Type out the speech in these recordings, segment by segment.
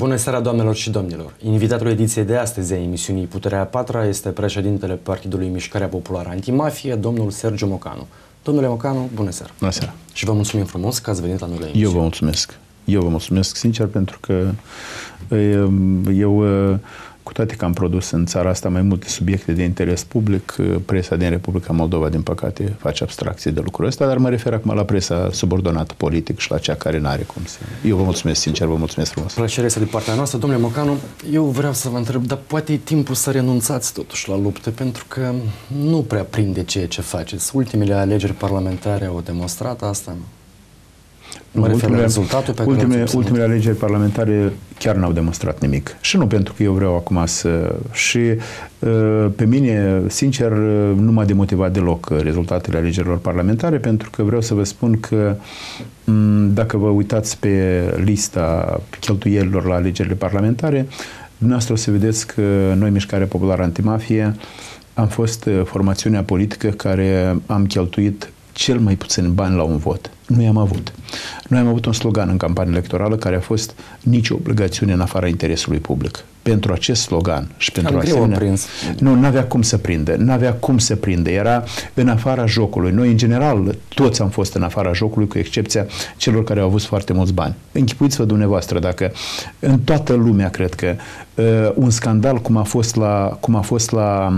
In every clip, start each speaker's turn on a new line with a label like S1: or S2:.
S1: Bună seara, doamnelor și domnilor! Invitatul ediției de astăzi a emisiunii Puterea a Patra este președintele Partidului Mișcarea Populară Antimafie, domnul Sergiu Mocanu. Domnule Mocanu, bună seara!
S2: Bună seara!
S1: Și vă mulțumim frumos că ați venit la noi la emisiune.
S2: Eu vă mulțumesc. Eu vă mulțumesc sincer pentru că eu, cu toate că am produs în țara asta mai multe subiecte de interes public, presa din Republica Moldova, din păcate, face abstracție de lucrul ăsta, dar mă refer acum la presa subordonată politic și la cea care n-are cum să... Eu vă mulțumesc sincer, vă mulțumesc frumos.
S1: Plăcerea este de partea noastră. Domnule Mocanu, eu vreau să vă întreb, dar poate e timpul să renunțați totuși la lupte, pentru că nu prea prinde ceea ce faceți. Ultimele alegeri parlamentare au demonstrat asta. Mă refer la rezultatul pe care
S2: ultimele alegeri parlamentare chiar n-au demonstrat nimic. Și nu pentru că eu vreau acum să... Și pe mine, sincer, nu m-a demotivat deloc rezultatele alegerilor parlamentare, pentru că vreau să vă spun că dacă vă uitați pe lista cheltuielilor la alegerile parlamentare, dumneavoastră o să vedeți că noi, Mișcarea Populară Antimafie, am fost formațiunea politică care am cheltuit cel mai puțin bani la un vot. Noi am avut. Noi am avut un slogan în campanie electorală care a fost nicio obligațiune în afara interesului public. Pentru acest slogan și pentru asemenea... Nu, n-avea cum să prindă. N-avea cum să prindă. Era în afara jocului. Noi, în general, toți am fost în afara jocului, cu excepția celor care au avut foarte mulți bani. Închipuiți-vă dumneavoastră dacă în toată lumea, cred că, un scandal cum a fost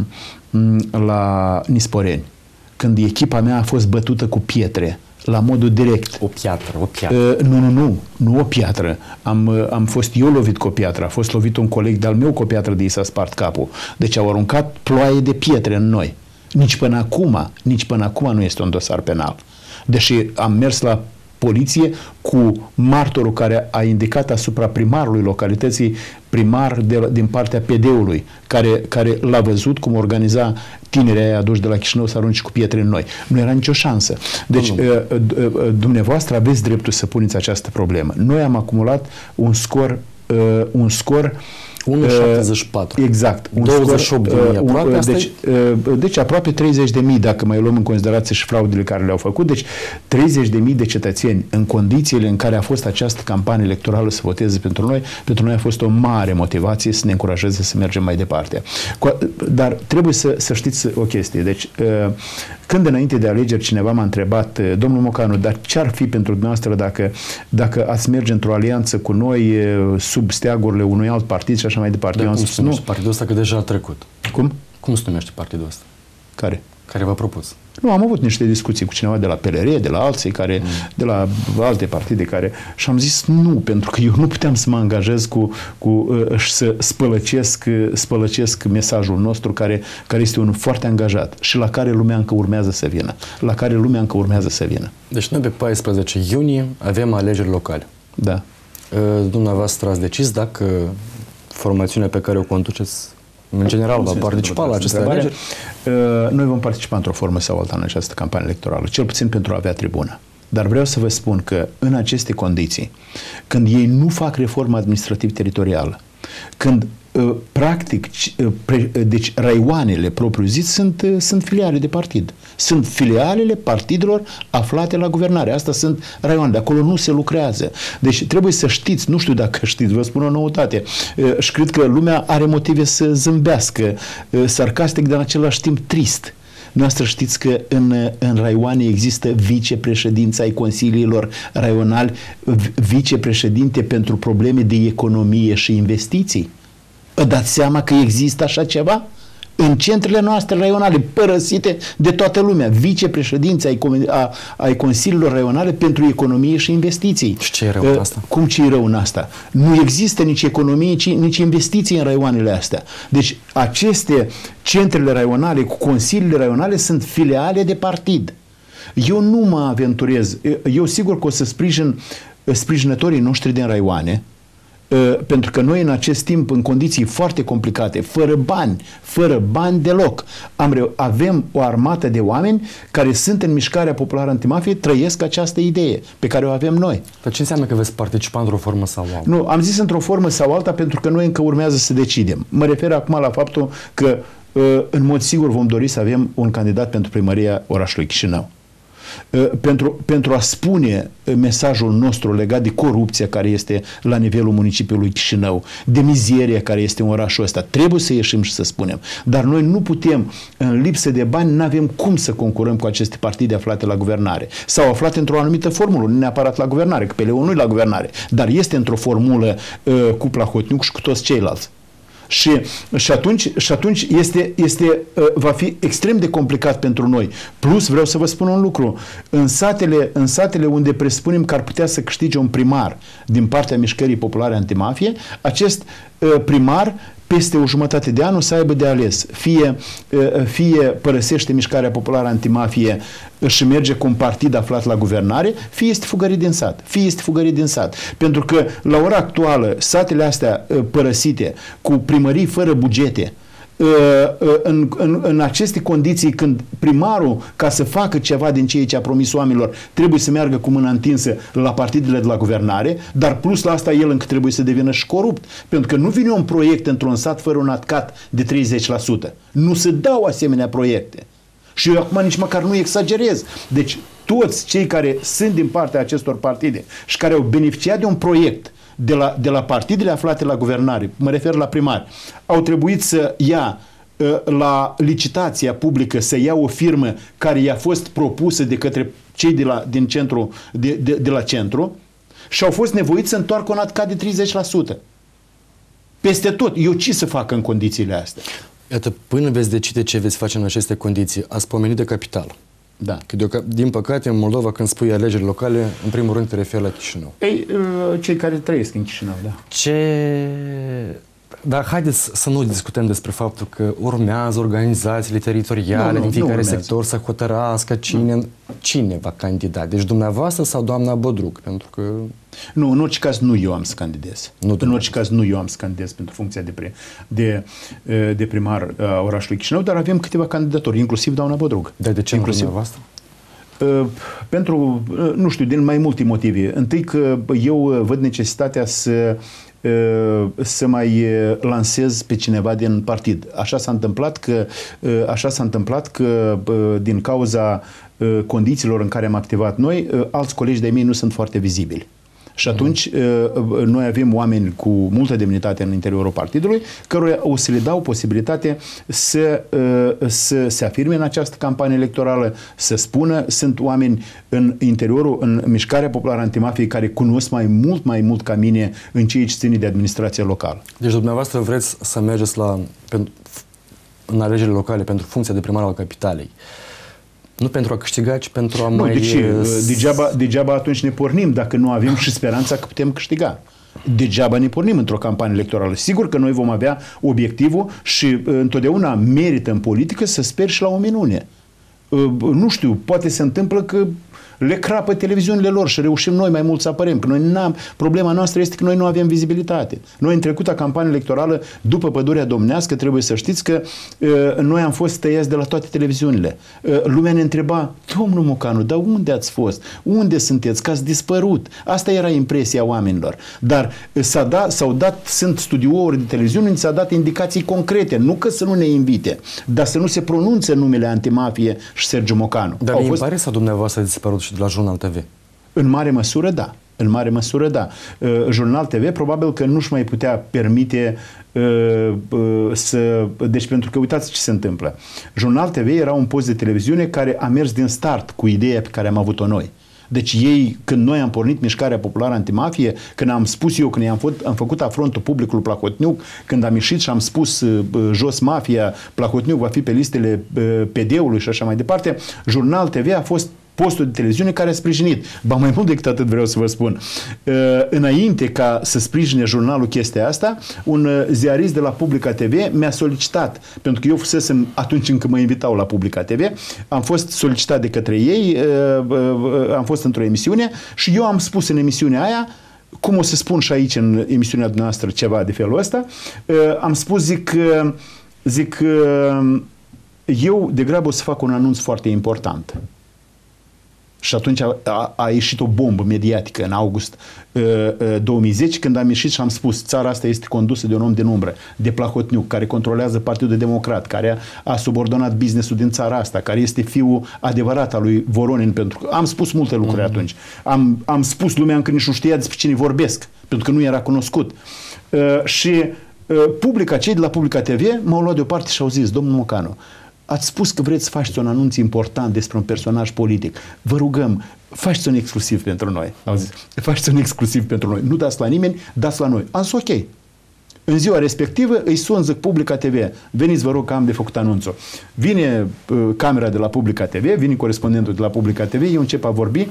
S2: la Nisporeni, când echipa mea a fost bătută cu pietre, la modul direct.
S1: O piatră.
S2: Nu o piatră. Am fost eu lovit cu o piatră. A fost lovit un coleg de-al meu cu o piatră de i s-a spart capul. Deci au aruncat ploaie de pietre în noi. Nici până acum nu este un dosar penal. Deși am mers la poliție cu martorul care a indicat asupra primarului localității, primar din partea PD-ului, care l-a văzut cum organiza tinerii aia aduși de la Chișinău să arunce cu pietre în noi. Nu era nicio șansă. Deci, dumneavoastră aveți dreptul să puneți această problemă. Noi am acumulat un scor
S1: 1,74.
S2: Exact.
S1: 28.000 aproape.
S2: Deci aproape 30.000, dacă mai luăm în considerație și fraudele care le-au făcut. Deci 30.000 de cetățeni în condițiile în care a fost această campanie electorală să voteze pentru noi a fost o mare motivație să ne încurajeze să mergem mai departe. Dar trebuie să știți o chestie. Deci când înainte de alegeri cineva m-a întrebat, domnul Mocanu, dar ce-ar fi pentru dumneavoastră dacă ați merge într-o alianță cu noi sub steagurile unui alt partid și așa mai departe?
S1: Cum se numește partidul ăsta, că deja a trecut?
S2: Cum?
S1: Cum se numește partidul ăsta?
S2: Care?
S1: Care v-a propus?
S2: Nu, am avut niște discuții cu cineva de la PLR, de la alții, de la alte partide și am zis nu, pentru că eu nu puteam să mă angajez și să spălăcesc mesajul nostru, care este unul foarte angajat și la care lumea încă urmează să vină.
S1: Deci noi pe 14 iunie avem alegeri locale.
S2: Da.
S1: Dumneavoastră ați decis dacă formațiunea pe care o conduceți în general va participa la aceste alegeri?
S2: Noi vom participa într-o formă sau alta în această campanie electorală, cel puțin pentru a avea tribună. Dar vreau să vă spun că în aceste condiții, când ei nu fac reformă administrativ-teritorială, când practic, deci raioanele propriu-zis sunt filiale de partid. Sunt filialele partidelor aflate la guvernare. Asta sunt raioane. De acolo nu se lucrează. Deci trebuie să știți, nu știu dacă știți, vă spun o noutate, și cred că lumea are motive să zâmbească, sarcastic, dar în același timp trist. Noastră știți că în raioane există vicepreședinți ai consiliilor raionali, vicepreședinte pentru probleme de economie și investiții. Dați seama că există așa ceva? În centrele noastre raionale, părăsite de toată lumea, vicepreședinți ai consiliilor raionale pentru economie și investiții.
S1: Și ce e rău în asta?
S2: Cum ce e rău în asta? Nu există nici economie, nici investiții în raioanele astea. Deci aceste centrele raionale cu consiliile raionale sunt filiale de partid. Eu nu mă aventurez. Eu sigur că o să sprijin sprijinătorii noștri din raioane, pentru că noi în acest timp, în condiții foarte complicate, fără bani deloc, avem o armată de oameni care sunt în Mișcarea Populară Antimafie, trăiesc această idee pe care o avem noi.
S1: Dar ce înseamnă că veți participa într-o formă sau alta?
S2: Nu, am zis într-o formă sau alta pentru că noi încă urmează să decidem. Mă refer acum la faptul că în mod sigur vom dori să avem un candidat pentru primăria orașului Chișinău. pentru a spune mesajul nostru legat de corupția care este la nivelul municipiului Chișinău, de mizeria care este în orașul ăsta. Trebuie să ieșim și să spunem. Dar noi nu putem, în lipsă de bani, nu avem cum să concurăm cu aceste partide aflate la guvernare. Sau aflate într-o anumită formulă, nu neapărat la guvernare, că PLU nu e la guvernare, dar este într-o formulă cu Plahotniuc și cu toți ceilalți. Și atunci va fi extrem de complicat pentru noi. Plus, vreau să vă spun un lucru. În satele unde presupunem că ar putea să câștige un primar din partea Mișcării Populare Antimafie, acest primar peste o jumătate de an o să aibă de ales. Fie părăsește Mișcarea Populară Antimafie și merge cu un partid aflat la guvernare, fie este fugărit din sat. Pentru că la ora actuală satele astea părăsite cu primării fără bugete, în aceste condiții, când primarul, ca să facă ceva din ceea ce a promis oamenilor, trebuie să meargă cu mâna întinsă la partidele de la guvernare, dar plus la asta el încă trebuie să devină și corupt. Pentru că nu vine un proiect într-un sat fără un atcat de 30%. Nu se dau asemenea proiecte. Și eu acum nici măcar nu exagerez. Deci toți cei care sunt din partea acestor partide și care au beneficiat de un proiect de la partidele aflate la guvernare, mă refer la primari, au trebuit să ia la licitația publică, să ia o firmă care i-a fost propusă de către cei din centru, de la centru, și au fost nevoiți să întoarcă un atcat de 30%. Peste tot. Eu ce să fac în condițiile astea?
S1: Iată, până veți decide ce veți face în aceste condiții, ați pomenit de capitală.
S2: Da.
S1: Că din păcate, în Moldova, când spui alegeri locale, în primul rând te referi la Chișinău.
S2: Ei, cei care trăiesc în Chișinău, da.
S1: Dar haideți să nu discutăm despre faptul că urmează organizațiile teritoriale din fiecare sector să hotărască cine va candida. Deci dumneavoastră sau doamna Bodruc? Pentru că...
S2: Nu, în orice caz nu eu am să candidez. În orice caz nu eu am să candidez pentru funcția de primar a orașului Chișinău, dar avem câteva candidaturi, inclusiv doamna Bodruc.
S1: Dar de ce inclusiv dumneavoastră?
S2: Pentru, nu știu, din mai multe motive. Întâi că eu văd necesitatea să mai lansez pe cineva din partid. Așa s-a întâmplat că din cauza condițiilor în care am activat noi, alți colegi de-ai mei nu sunt foarte vizibili. Și atunci noi avem oameni cu multă demnitate în interiorul partidului, căruia o să le dau posibilitate să se afirme în această campanie electorală, să spună. Sunt oameni în Mișcarea Populară Antimafie care cunosc mai mult ca mine în ceea ce ține de administrația locală.
S1: Deci dumneavoastră vreți să mergeți în alegerile locale pentru funcția de primar al capitalei. Nu pentru a câștiga, ci pentru a mai...
S2: Deci, degeaba atunci ne pornim dacă nu avem și speranța că putem câștiga. Degeaba ne pornim într-o campanie electorală. Sigur că noi vom avea obiectivul și întotdeauna merită în politică să speri și la o minune. Nu știu, poate se întâmplă că le crapă televiziunile lor și reușim noi mai mult să apărem. Că noi problema noastră este că noi nu avem vizibilitate. Noi în trecuta campanie electorală, după pădurea domnească, trebuie să știți că noi am fost tăiați de la toate televiziunile. Lumea ne întreba: domnul Mocanu, dar unde ați fost? Unde sunteți? Că ați dispărut. Asta era impresia oamenilor. Dar sunt studiouri de televiziune, s-a dat indicații concrete. Nu că să nu ne invite, dar să nu se pronunțe numele Antimafie și Sergiu Mocanu.
S1: Dar mi pare sau dumneavoastră a dispărut și de la Jurnal TV?
S2: În mare măsură, da. În mare măsură, da. Jurnal TV probabil că nu-și mai putea permite Deci, pentru că uitați ce se întâmplă. Jurnal TV era un post de televiziune care a mers din start cu ideea pe care am avut-o noi. Deci ei, când noi am pornit Mișcarea Populară Antimafie, când am spus eu, când am făcut afrontul publicului Plahotniuc, când am ieșit și am spus jos mafia, Plahotniuc va fi pe listele PD-ului și așa mai departe, Jurnal TV a fost postul de televiziune care a sprijinit. Ba mai mult decât atât vreau să vă spun. Înainte ca să sprijine jurnalul chestia asta, un ziarist de la Publica TV mi-a solicitat, pentru că eu fusesem atunci încă mă invitau la Publica TV, am fost solicitat de către ei, am fost într-o emisiune și eu am spus în emisiunea aia, cum o să spun și aici în emisiunea noastră ceva de felul ăsta, am spus, zic eu degrabă o să fac un anunț foarte important. Și atunci a ieșit o bombă mediatică în august 2010, când am ieșit și am spus: țara asta este condusă de un om din umbră, de Plahotniuc, care controlează Partidul Democrat, care a subordonat business-ul din țara asta, care este fiul adevărat al lui Voronin. Pentru că am spus multe lucruri atunci. Am spus, lumea încă nici nu știa despre cine vorbesc, pentru că nu era cunoscut. Și cei de la Publica TV m-au luat deoparte și au zis: domnul Mocanu, ați spus că vreți să faceți un anunț important despre un personaj politic. Vă rugăm, faceți un exclusiv pentru noi. Au zis: faceți un exclusiv pentru noi. Nu dați la nimeni, dați la noi. Am zis: ok. În ziua respectivă îi sun, zic: Publica TV, veniți, vă rog, că am de făcut anunțul. Vine camera de la Publica TV, vine corespondentul de la Publica TV, eu încep a vorbi,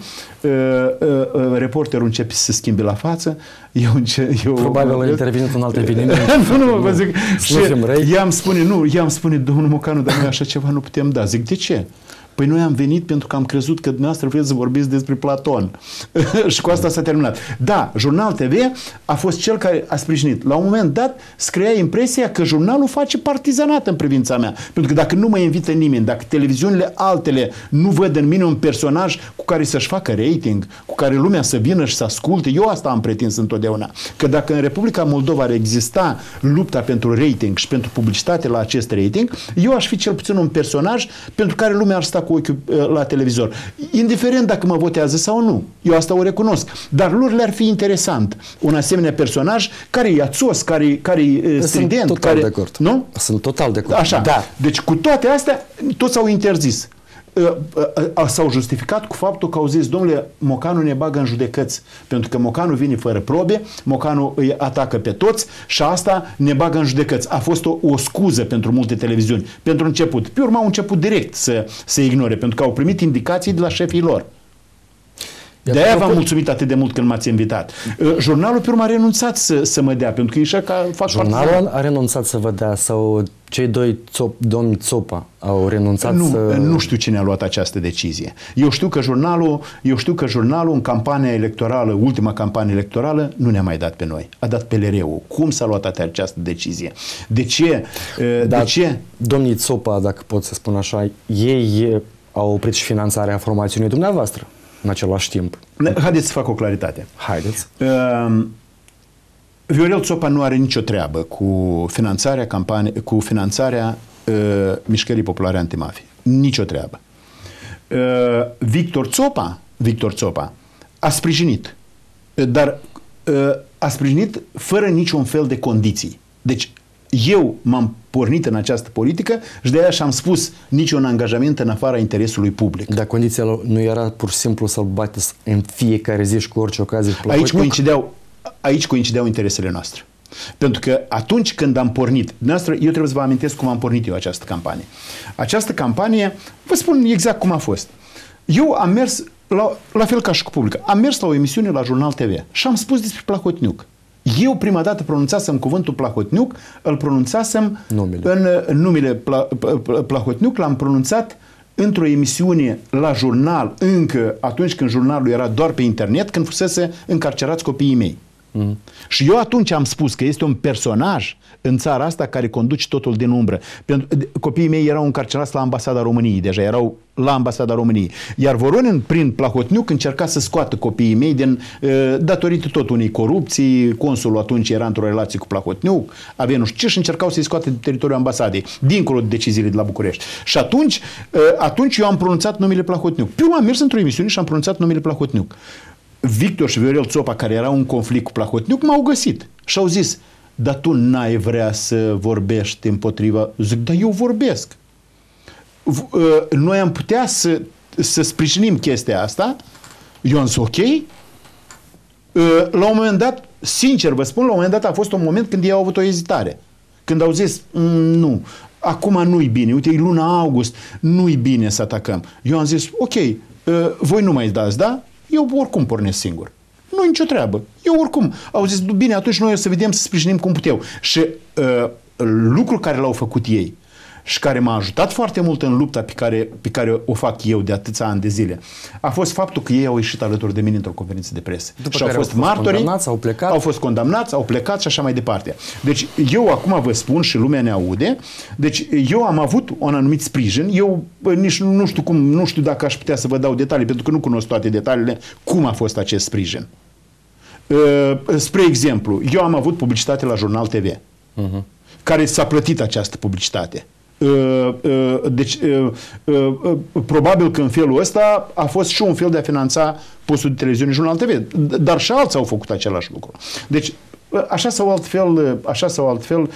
S2: reporterul începe să se schimbe la față,
S1: Probabil a intervenit un alt eveniment.
S2: Nu, vă zic, și i-am spune, domnul Mocanu, dar noi așa ceva nu putem da. Zic: de ce? Păi noi am venit pentru că am crezut că dumneavoastră vreți să vorbiți despre Platon. Și cu asta s-a terminat. Da, Jurnal TV a fost cel care a sprijinit. La un moment dat scria impresia că jurnalul face partizanat în privința mea. Pentru că dacă nu mă invită nimeni, dacă televiziunile altele nu văd în mine un personaj cu care să-și facă rating, cu care lumea să vină și să asculte, eu asta am pretins întotdeauna. Că dacă în Republica Moldova ar exista lupta pentru rating și pentru publicitate la acest rating, eu aș fi cel puțin un personaj pentru care lumea ar sta cu ochiul la televizor. Indiferent dacă mă votează sau nu. Eu asta o recunosc. Dar lor le-ar fi interesant un asemenea personaj care e ațos, care e strident.
S1: Sunt total de acord.
S2: Nu?
S1: Sunt total de acord.
S2: Așa. Da. Deci cu toate astea, toți au interzis. S-au justificat cu faptul că au zis: domnule, Mocanu ne bagă în judecăți, pentru că Mocanu vine fără probe, Mocanu îi atacă pe toți și asta ne bagă în judecăți. A fost o scuză pentru multe televiziuni. Pentru început. Pe urmă au început direct să ignore, pentru că au primit indicații de la șefii lor. De-aia v-am mulțumit atât de mult când m-ați invitat. Jurnalul pe urmă a renunțat să mă dea, pentru că e ca fac
S1: Jurnalul a renunțat să vă dea, sau cei doi domni Țopa au renunțat
S2: Nu știu cine a luat această decizie. Eu știu că jurnalul în campania electorală, ultima campanie electorală, nu ne-a mai dat pe noi. A dat PLR-ul. Cum s-a luat această decizie? De ce?
S1: De ce? Domnii Țopa, dacă pot să spun așa, ei au oprit și finanțarea formațiunii dumneavoastră în același timp.
S2: Haideți să fac o claritate.
S1: Haideți.
S2: Viorel Țopa nu are nicio treabă cu finanțarea Mișcării Populare Antimafie. Nicio treabă. Victor Țopa a sprijinit, dar a sprijinit fără niciun fel de condiții. Deci eu m-am pornit în această politică și de aia și-am spus niciun angajament în afara interesului public.
S1: Dar condiția nu era pur și simplu să-l bateți în fiecare zi și cu orice ocazie?
S2: Aici coincideau interesele noastre. Pentru că atunci când am pornit, eu trebuie să vă amintesc cum am pornit eu această campanie. Această campanie, vă spun exact cum a fost. Eu am mers, la fel ca și cu Publica, am mers la o emisiune la Jurnal TV și am spus despre Plahotniuc. Eu prima dată pronunțasem cuvântul Plahotniuc, îl pronunțasem în numele Plahotniuc, l-am pronunțat într-o emisiune la jurnal, încă atunci când jurnalul era doar pe internet, când fusese încarcerați copiii mei. Și eu atunci am spus că este un personaj în țara asta care conduce totul din umbră. Copiii mei erau încarcerați la Ambasada României, deja erau la Ambasada României. Iar Voronin, prin Plahotniuc, încerca să scoată copiii mei datorită tot unei corupții. Consulul atunci era într-o relație cu Plahotniuc, avea nu știu ce, și încercau să-i scoate din teritoriul ambasadei, dincolo de deciziile de la București. Și atunci eu am pronunțat numele Plahotniuc. Pe urmă am mers într-o emisiune și am pronunțat numele Plahotniuc. Victor și Viorel Țopa, care erau în conflict cu Plahotniuc, m-au găsit și au zis: dar tu n-ai vrea să vorbești împotriva? Zic: dar eu vorbesc. Noi am putea să sprijinim chestia asta. Eu am zis: ok. La un moment dat, sincer vă spun, la un moment dat a fost un moment când ei au avut o ezitare. Când au zis: nu, acum nu-i bine, uite, e luna august, nu-i bine să atacăm. Eu am zis: ok, voi nu mai dați, da? Eu oricum pornesc singur. Nu e nicio treabă. Eu oricum. Au zis: bine, atunci noi o să vedem, să sprijinim cum puteau. Și lucrul care l-au făcut ei și care m-a ajutat foarte mult în lupta pe care o fac eu de atâția ani de zile, a fost faptul că ei au ieșit alături de mine într-o conferință de presă.
S1: După
S2: și au
S1: care
S2: fost martori,
S1: condamnați, au plecat.
S2: au fost condamnați, au plecat și așa mai departe. Deci eu acum vă spun și lumea ne aude, deci eu am avut un anumit sprijin, eu nici nu știu dacă aș putea să vă dau detalii, pentru că nu cunosc toate detaliile, cum a fost acest sprijin. Spre exemplu, eu am avut publicitate la Jurnal TV, care s-a plătit această publicitate. Deci, probabil că în felul ăsta a fost și un fel de a finanța postul de televiziune Jurnal TV, dar și alții au făcut același lucru. Deci, așa sau altfel,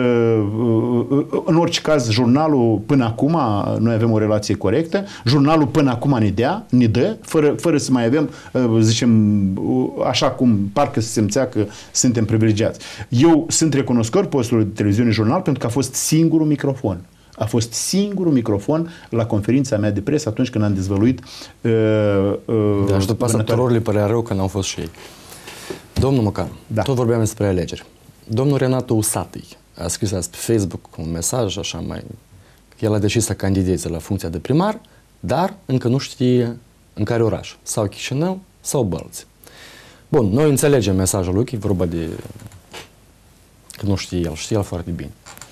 S2: în orice caz, jurnalul până acum, noi avem o relație corectă, jurnalul până acum ne dă, fără să mai avem, zicem, așa cum parcă se simțea că suntem privilegiați. Eu sunt recunoscător postului de televiziune Jurnal pentru că a fost singurul microfon. A fost singurul microfon la conferința mea de presă atunci când am dezvăluit
S1: și după asta tuturor le părea rău că n-au fost și ei. Domnul Mocanu, tot vorbeam despre alegeri. Domnul Renato Usatăi a scris azi pe Facebook un mesaj așa mai... El a decis să candideze la funcția de primar, dar încă nu știe în care oraș. Sau Chișinău, sau Bălți. Bun, noi înțelegem mesajul lui, că e vorba de... că nu știe el foarte bine.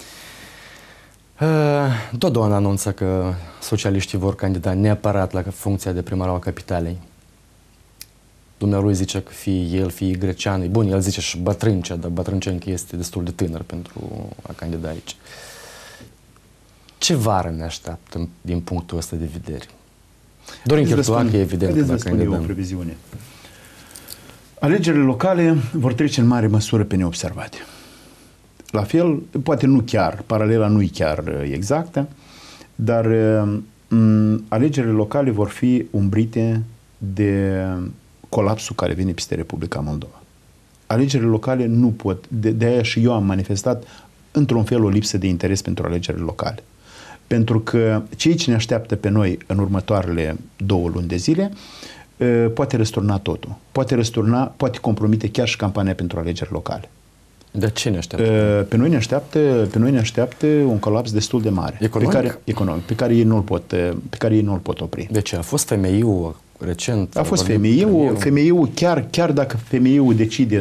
S1: Dodon anunță că socialiștii vor candida neapărat la funcția de primar al capitalei. Dumnealui zice că fie el, fie Greceanu. Bun, el zice și Bătrâncea, dar Bătrâncencă este destul de tânăr pentru a candida aici. Ce vară ne așteaptă din punctul ăsta de vedere? Dorin Chirtoacă, evident, că dacă candidăm.
S2: O previziune. Alegerile locale vor trece în mare măsură pe neobservate. La fel, poate nu chiar, paralela nu e chiar exactă, dar alegerile locale vor fi umbrite de colapsul care vine peste Republica Moldova. Alegerile locale nu pot, de-aia și eu am manifestat într-un fel o lipsă de interes pentru alegerile locale. Pentru că cei ce ne așteaptă pe noi în următoarele 2 luni de zile poate răsturna totul. Poate compromite chiar și campania pentru alegeri locale.
S1: De ce ne așteaptă?
S2: Pe noi ne așteaptă un colaps destul de mare. Economic? Pe care ei nu-l pot opri.
S1: De ce? A fost FMI-ul recent?
S2: A fost FMI-ul, chiar dacă FMI-ul decide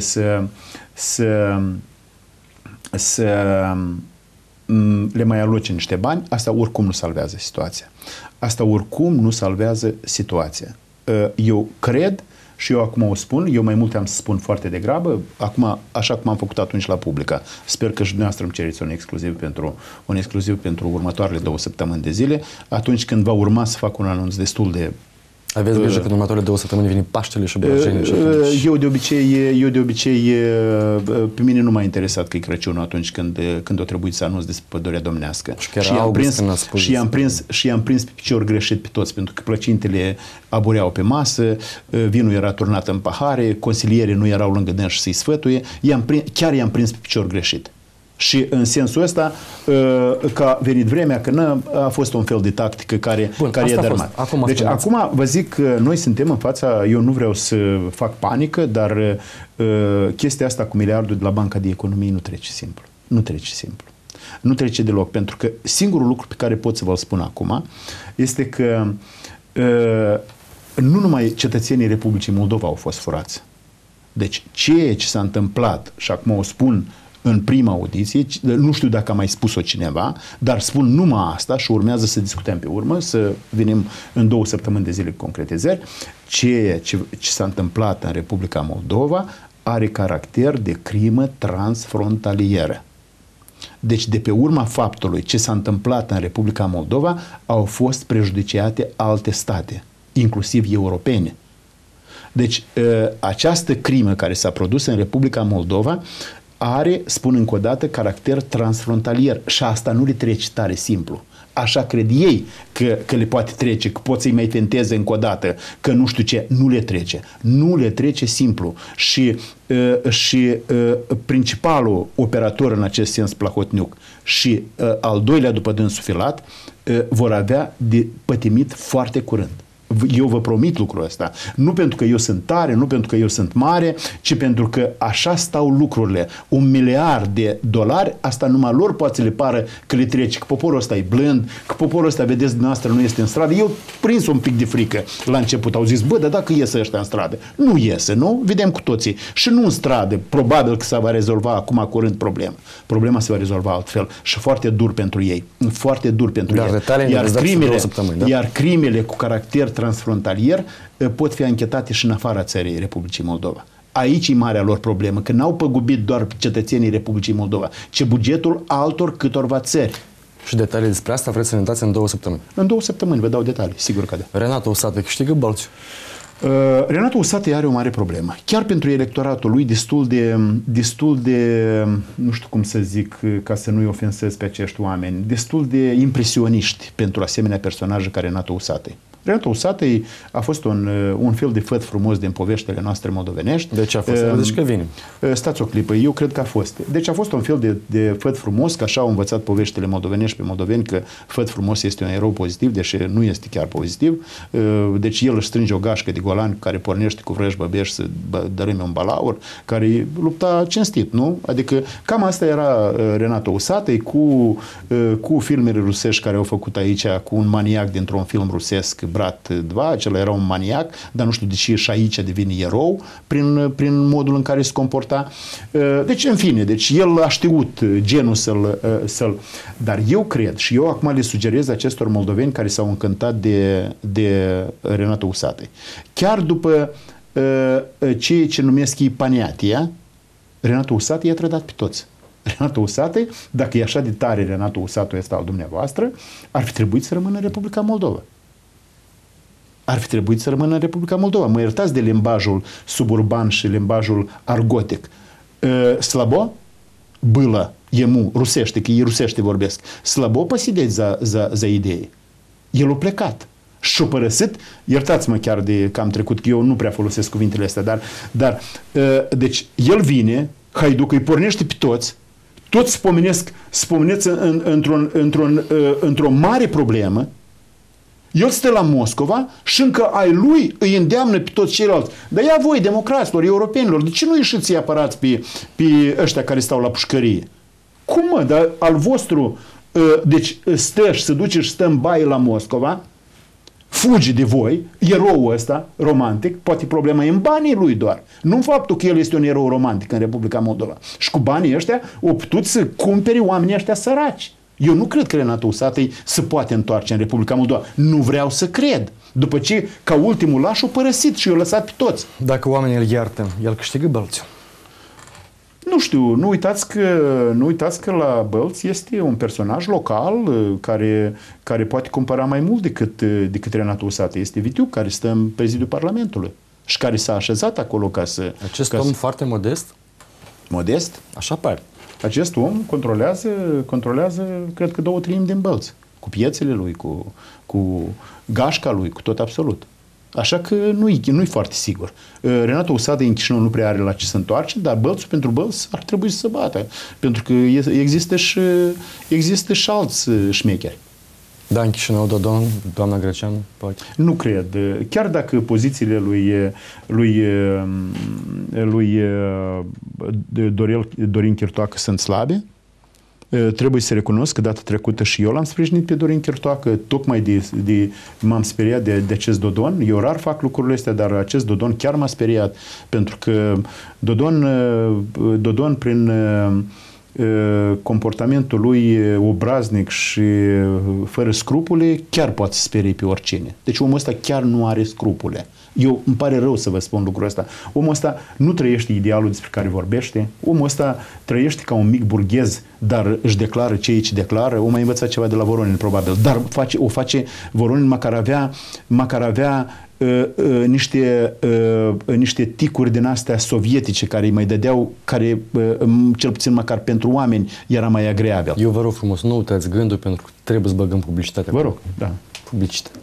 S2: să le mai aloce niște bani, asta oricum nu salvează situația. Eu cred, și eu acum o spun, eu mai multe am să spun foarte degrabă, acum, așa cum am făcut atunci la Publica. Sper că și dumneavoastră îmi cereți un exclusiv pentru următoarele 2 săptămâni de zile, atunci când va urma să fac un anunț destul de...
S1: Aveți grijă că în următoarele 2 săptămâni vine Paștele și Brăjeni.
S2: Eu de obicei, pe mine nu m-a interesat că e Crăciunul atunci când o trebuit să anunț despre pădurea domnească. Și i-am prins pe picior greșit pe toți, pentru că plăcintele abureau pe masă, vinul era turnat în pahare, consilierii nu erau lângă dânsi să-i sfătuie, chiar i-am prins pe picior greșit. Și în sensul ăsta, că a venit vremea, că a fost un fel de tactică care i-a dărmat. Deci acum vă zic că noi suntem în fața, eu nu vreau să fac panică, dar chestia asta cu miliardul de la Banca de Economie nu trece simplu. Nu trece deloc, pentru că singurul lucru pe care pot să vă-l spun acum este că nu numai cetățenii Republicii Moldova au fost furați. Deci ceea ce s-a întâmplat, și acum o spun în prima audiție, nu știu dacă a mai spus-o cineva, dar spun numai asta și urmează să discutăm pe urmă, să venim în 2 săptămâni de zile cu concretizări. Ceea ce s-a întâmplat în Republica Moldova are caracter de crimă transfrontalieră. Deci de pe urma faptului ce s-a întâmplat în Republica Moldova au fost prejudiciate alte state, inclusiv europene. Deci această crimă care s-a produs în Republica Moldova are, spun încă o dată, caracter transfrontalier și asta nu le trece tare simplu. Așa cred ei că le poate trece, că pot să-i mai tenteze încă o dată, că nu știu ce, nu le trece. Nu le trece simplu. Și principalul operator în acest sens, Plahotniuc, și al doilea după dânsul Filat, vor avea de pătimit foarte curând. Eu vă promit lucrul ăsta. Nu pentru că eu sunt tare, nu pentru că eu sunt mare, ci pentru că așa stau lucrurile. $1 miliard, asta numai lor poate să le pară că le trece, că poporul ăsta e blând, că poporul ăsta, vedeți, dumneavoastră nu este în stradă. Eu prins un pic de frică la început. Au zis, bă, dar dacă iese ăștia în stradă? Nu iese, nu? Vedem cu toții. Și nu în stradă. Probabil că se va rezolva acum curând problema. Problema se va rezolva altfel și foarte dur pentru ei. Foarte dur pentru ei. Iar crimele cu caracter transfrontalier pot fi anchetate și în afara țării Republicii Moldova. Aici e marea lor problemă, că n-au păgubit doar cetățenii Republicii Moldova, ci bugetul altor câtorva țări.
S1: Și detalii despre asta vreți să ne dați în 2 săptămâni?
S2: În 2 săptămâni vă dau detalii, sigur că da.
S1: Renato Usate câștigă Bălți?
S2: Renato Usate are o mare problemă. Chiar pentru electoratul lui destul de, nu știu cum să zic ca să nu-i ofensez pe acești oameni, destul de impresioniști pentru asemenea personaje ca Renato Usate. Renato Usate a fost un fel de făt frumos din poveștile noastre moldovenești.
S1: De ce a fost? Deci că vine.
S2: Stați o clipă, eu cred că a fost. Deci a fost un fel de făt frumos, că așa au învățat poveștile moldovenești pe moldoveni, că făt frumos este un erou pozitiv, deși nu este chiar pozitiv. Deci el își strânge o gașcă de golani care pornește cu vrăji băbești să dărâme un balaur, care lupta cinstit, nu? Adică cam asta era Renato Usate cu filmele rusești care au făcut aici, cu un maniac dintr-un film rusesc, Brat 2, acela era un maniac, dar nu știu de ce și aici devine erou prin modul în care se comporta. Deci, în fine, deci el a știut genul să-l... Dar eu cred, și eu acum le sugerez acestor moldoveni care s-au încântat de Renato Usate. Chiar după ceea ce numesc ei paniatia, Renato Usate i-a trădat pe toți. Renato Usate, dacă e așa de tare Renato Usate ăsta al dumneavoastră, ar fi trebuit să rămână în Republica Moldova. Ar fi trebuit să rămână în Republica Moldova. Mă iertați de limbajul suburban și limbajul argotic. Slabo? Было ему, rusește, că ei rusește vorbesc. Slabo посидеть за idee. El a plecat. Și-a părăsit, iertați-mă chiar de că am trecut, că eu nu prea folosesc cuvintele astea, dar deci el vine, haiduc, îi pornește pe toți spomeneți într-o mare problemă. El stă la Moscova și încă ai lui îi îndeamnă pe toți ceilalți. Dar ia voi, democraților, europenilor, de ce nu ieșiți să-i apărați pe ăștia care stau la pușcărie? Cum mă? Dar al vostru, deci stă și se duce și stă în baie la Moscova, fuge de voi, eroul ăsta romantic, poate problema e în banii lui doar. Nu în faptul că el este un erou romantic în Republica Moldova. Și cu banii ăștia au putut să cumpere oamenii ăștia săraci. Eu nu cred că Renato Usate se poate întoarce în Republica Moldova. Nu vreau să cred. După ce, ca ultimul laș, o părăsit și i-a lăsat pe toți.
S1: Dacă oamenii îl iartă, el câștigă Bălți?
S2: Nu știu, nu uitați că la Bălți este un personaj local care poate cumpăra mai mult decât Renato Usate. Este Vitiu, care stă în prezidiul Parlamentului și care s-a așezat acolo ca să...
S1: Acest om foarte modest?
S2: Modest?
S1: Așa pare.
S2: Acest om controlează, cred că 2/3 din Bălți. Cu piețele lui, cu gașca lui, cu tot absolut. Așa că nu-i foarte sigur. Renato Usate în Chișinău nu prea are la ce să întoarce, dar Bălțul pentru Bălți ar trebui să se bată. Pentru că există și alți șmecheri.
S1: Da, în Chișinău, Dodon, doamna Greceanu, poate?
S2: Nu cred. Chiar dacă pozițiile lui Dorin Chirtoacă sunt slabe, trebuie să recunosc că data trecută și eu l-am sprijinit pe Dorin Chirtoacă, tocmai m-am speriat de acest Dodon. Eu rar fac lucrurile astea, dar acest Dodon chiar m-a speriat, pentru că Dodon prin comportamentul lui obraznic și fără scrupule, chiar poate să sperie pe oricine. Deci omul ăsta chiar nu are scrupule. Îmi pare rău să vă spun lucrul ăsta. Omul ăsta nu trăiește idealul despre care vorbește. Omul ăsta trăiește ca un mic burghez, dar își declară ce declară. O mai învățat ceva de la Voronin, probabil. Dar o face Voronin măcar avea niște ticuri din astea sovietice care îi mai dădeau, care cel puțin măcar pentru oameni era mai agreabil.
S1: Eu vă rog frumos, nu uitați gândul, pentru că trebuie să băgăm publicitatea.
S2: Vă rog, da.
S1: Publicitate.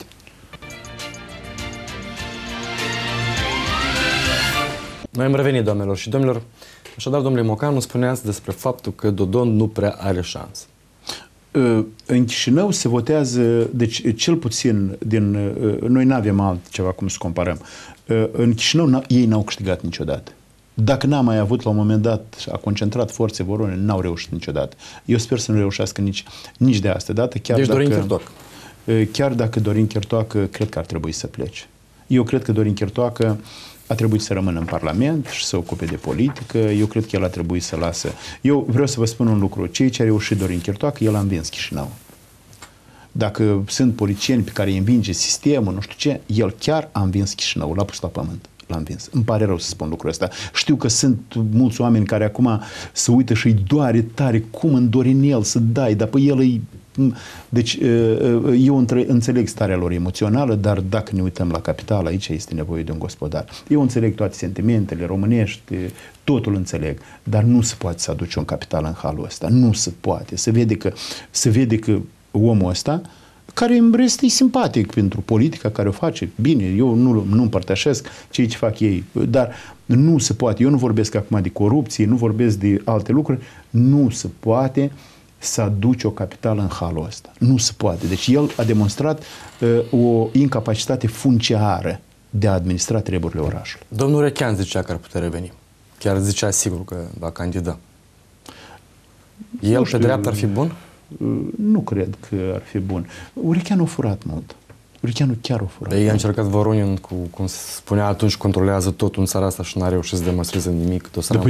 S1: Noi am revenit, doamnelor și domnilor. Așadar, domnule Mocanu, spuneați despre faptul că Dodon nu prea are șansă.
S2: În Chișinău se votează, deci cel puțin noi nu avem altceva cum să comparăm. În Chișinău ei n-au câștigat niciodată. Dacă n-a mai avut la un moment dat, a concentrat forțe Voronin, n-au reușit niciodată. Eu sper să nu reușească nici de asta dată.
S1: Deci Dorin Chirtoacă.
S2: Chiar dacă Dorin Chirtoacă, cred că ar trebui să plece. Eu cred că Dorin Chirtoacă a trebuit să rămână în Parlament și să se ocupe de politică. Eu cred că el a trebuit să lasă. Eu vreau să vă spun un lucru. Cei ce a reușit Dorin Chirtoacă, el a învins Chișinău. Dacă sunt politicieni pe care îi învinge sistemul, nu știu ce, el chiar a învins Chișinău, l-a pus la pământ. L-a învins. Îmi pare rău să spun lucrul ăsta. Știu că sunt mulți oameni care acum se uită și îi doare tare cum în Dorinel să dai, dar pe el îi... Deci eu înțeleg starea lor emoțională, dar dacă ne uităm la capitală, aici este nevoie de un gospodar. Eu înțeleg toate sentimentele românești, totul înțeleg, dar nu se poate să aduce un capital în halul ăsta. Nu se poate. Se vede că omul ăsta, care în rest e simpatic pentru politica care o face, bine, eu nu împărtășesc ceea ce fac ei, dar nu se poate. Eu nu vorbesc acum de corupție, nu vorbesc de alte lucruri, nu se poate să aduci o capitală în halul ăsta. Nu se poate. Deci el a demonstrat o incapacitate funciară de a administra treburile orașului.
S1: Domnul Urechean zicea că ar putea reveni. Chiar zicea sigur că va candida. El pe dreapta ar fi bun?
S2: Nu cred că ar fi bun. Urecheanu a furat mult. Urecheanu chiar a furat.
S1: Ei a încercat Voronin cu, cum se spunea atunci, controlează totul în țara asta și n-a reușit să demonstreze nimic.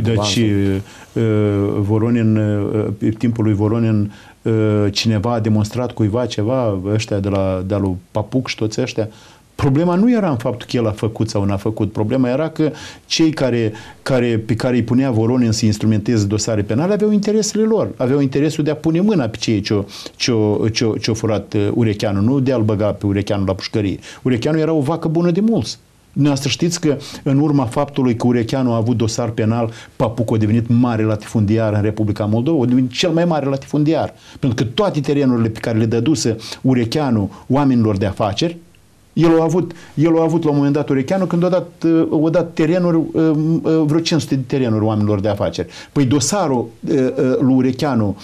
S2: Voronin, pe timpul lui Voronin, cineva a demonstrat cuiva ceva, ăștia de lui Papuc și toți ăștia. Problema nu era în faptul că el a făcut sau n-a făcut. Problema era că cei pe care îi punea Voronin să instrumenteze dosare penale aveau interesele lor. Aveau interesul de a pune mâna pe cei ce-o furat Urecheanu, nu de a-l băga pe Urecheanu la pușcărie. Urecheanu era o vacă bună de mulți. Dumneavoastră știți că în urma faptului că Urecheanu a avut dosar penal, Papuc a devenit mare latifundiar în Republica Moldova, a devenit cel mai mare latifundiar. Pentru că toate terenurile pe care le dăduse Urecheanu oamenilor de afaceri, el a avut la un moment dat Urecheanu când a dat terenuri, vreo 500 de terenuri oamenilor de afaceri. Păi dosarul lui Urecheanu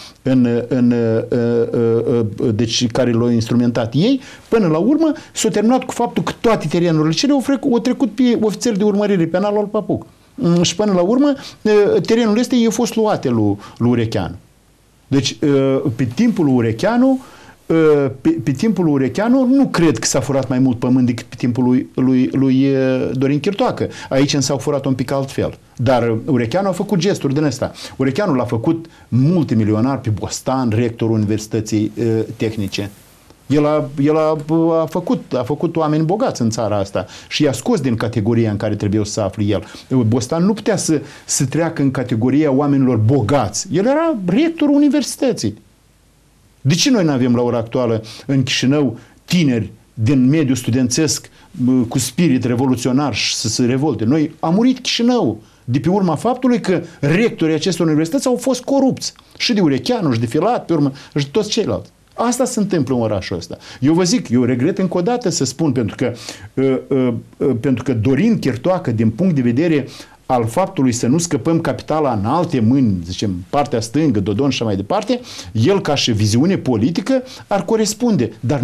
S2: deci care l-au instrumentat ei, până la urmă s-a terminat cu faptul că toate terenurile cele au trecut pe ofițeri de urmărire penală al Papuc. Și până la urmă terenul ăsta i-a fost luate lui Urecheanu. Deci pe timpul lui Urecheanu pe timpul lui Urecheanu nu cred că s-a furat mai mult pământ decât pe timpul lui Dorin Chirtoacă. Aici însă au furat un pic altfel. Dar Urecheanu a făcut gesturi din ăsta. Urecheanu l-a făcut multimilionar pe Bostan, rectorul Universității Tehnice. El a făcut oameni bogați în țara asta și i-a scos din categoria în care trebuia să se afle el. Bostan nu putea să treacă în categoria oamenilor bogați. El era rectorul universității. De ce noi nu avem la ora actuală în Chișinău tineri din mediul studențesc cu spirit revoluționar și să se revolte? Noi am murit Chișinău de pe urma faptului că rectorii acestor universități au fost corupți. Și de Urecheanu, și de Filat, pe urmă, și de toți ceilalți. Asta se întâmplă în orașul ăsta. Eu vă zic, eu regret încă o dată să spun, pentru că Dorin Chirtoacă, din punct de vedere al faptului să nu scăpăm capitala în alte mâini, zicem, partea stângă, Dodon și așa mai departe, el ca și viziune politică ar corespunde, dar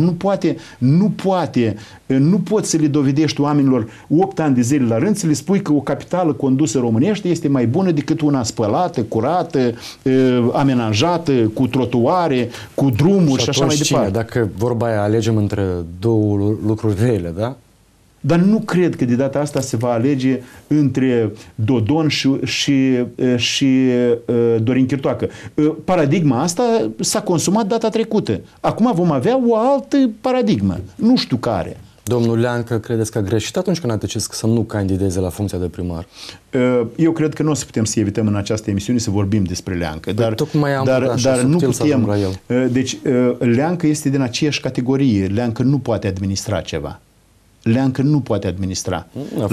S2: nu poți să le dovedești oamenilor 8 ani de zile la rând, să le spui că o capitală condusă românește este mai bună decât una spălată, curată, amenajată, cu trotuare, cu drumuri și așa mai departe.
S1: Dacă vorba aia alegem între două lucruri rele, da?
S2: Dar nu cred că de data asta se va alege între Dodon și Dorin Chirtoacă. Paradigma asta s-a consumat data trecută. Acum vom avea o altă paradigmă. Nu știu care.
S1: Domnul Leancă, credeți că a greșit atunci când a decis să nu candideze la funcția de primar?
S2: Eu cred că nu o să putem să evităm în această emisiune să vorbim despre Leancă. Dar
S1: nu putem.
S2: Deci Leancă este din aceeași categorie. Leancă nu poate administra ceva. Leancă nu poate administra.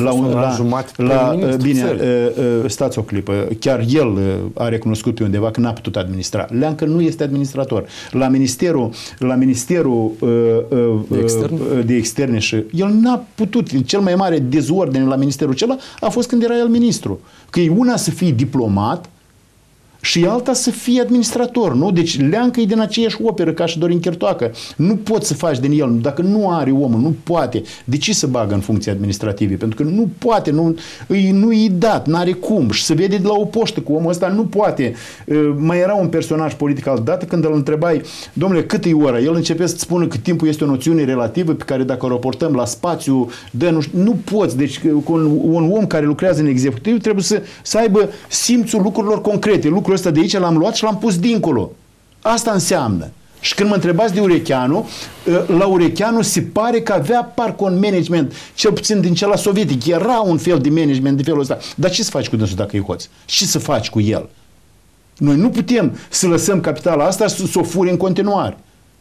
S2: Bine, stați o clipă. Chiar el a recunoscut pe undeva că n-a putut administra. Leancă nu este administrator. La Ministerul de Externe și el n-a putut. Cel mai mare dezordine la ministerul acela a fost când era el ministru. Că e una să fii diplomat, și alta să fie administrator, nu? Deci Leancă e din aceeași operă ca și Dorin Chertoacă. Nu poți să faci din el, dacă nu are omul, nu poate. De ce să bagă în funcții administrative? Pentru că nu poate, nu i dat, n-are cum. Și se vede de la o poștă cu omul ăsta, nu poate. Mai era un personaj politic altădată când îl întrebai, domnule, cât e ora? El începe să spună că timpul este o noțiune relativă pe care dacă o raportăm la spațiu, nu poți. Deci un om care lucrează în executiv trebuie să aibă simțul lucrurilor concrete. Lucrul ăsta de aici l-am luat și l-am pus dincolo. Asta înseamnă. Și când mă întrebați de Urecheanu, la Urecheanu se pare că avea parcă un management, cel puțin din cel sovietic, era un fel de management de felul ăsta. Dar ce să faci cu dânsul dacă e hoț? Ce să faci cu el? Noi nu putem să lăsăm capitala asta să o fure în continuare.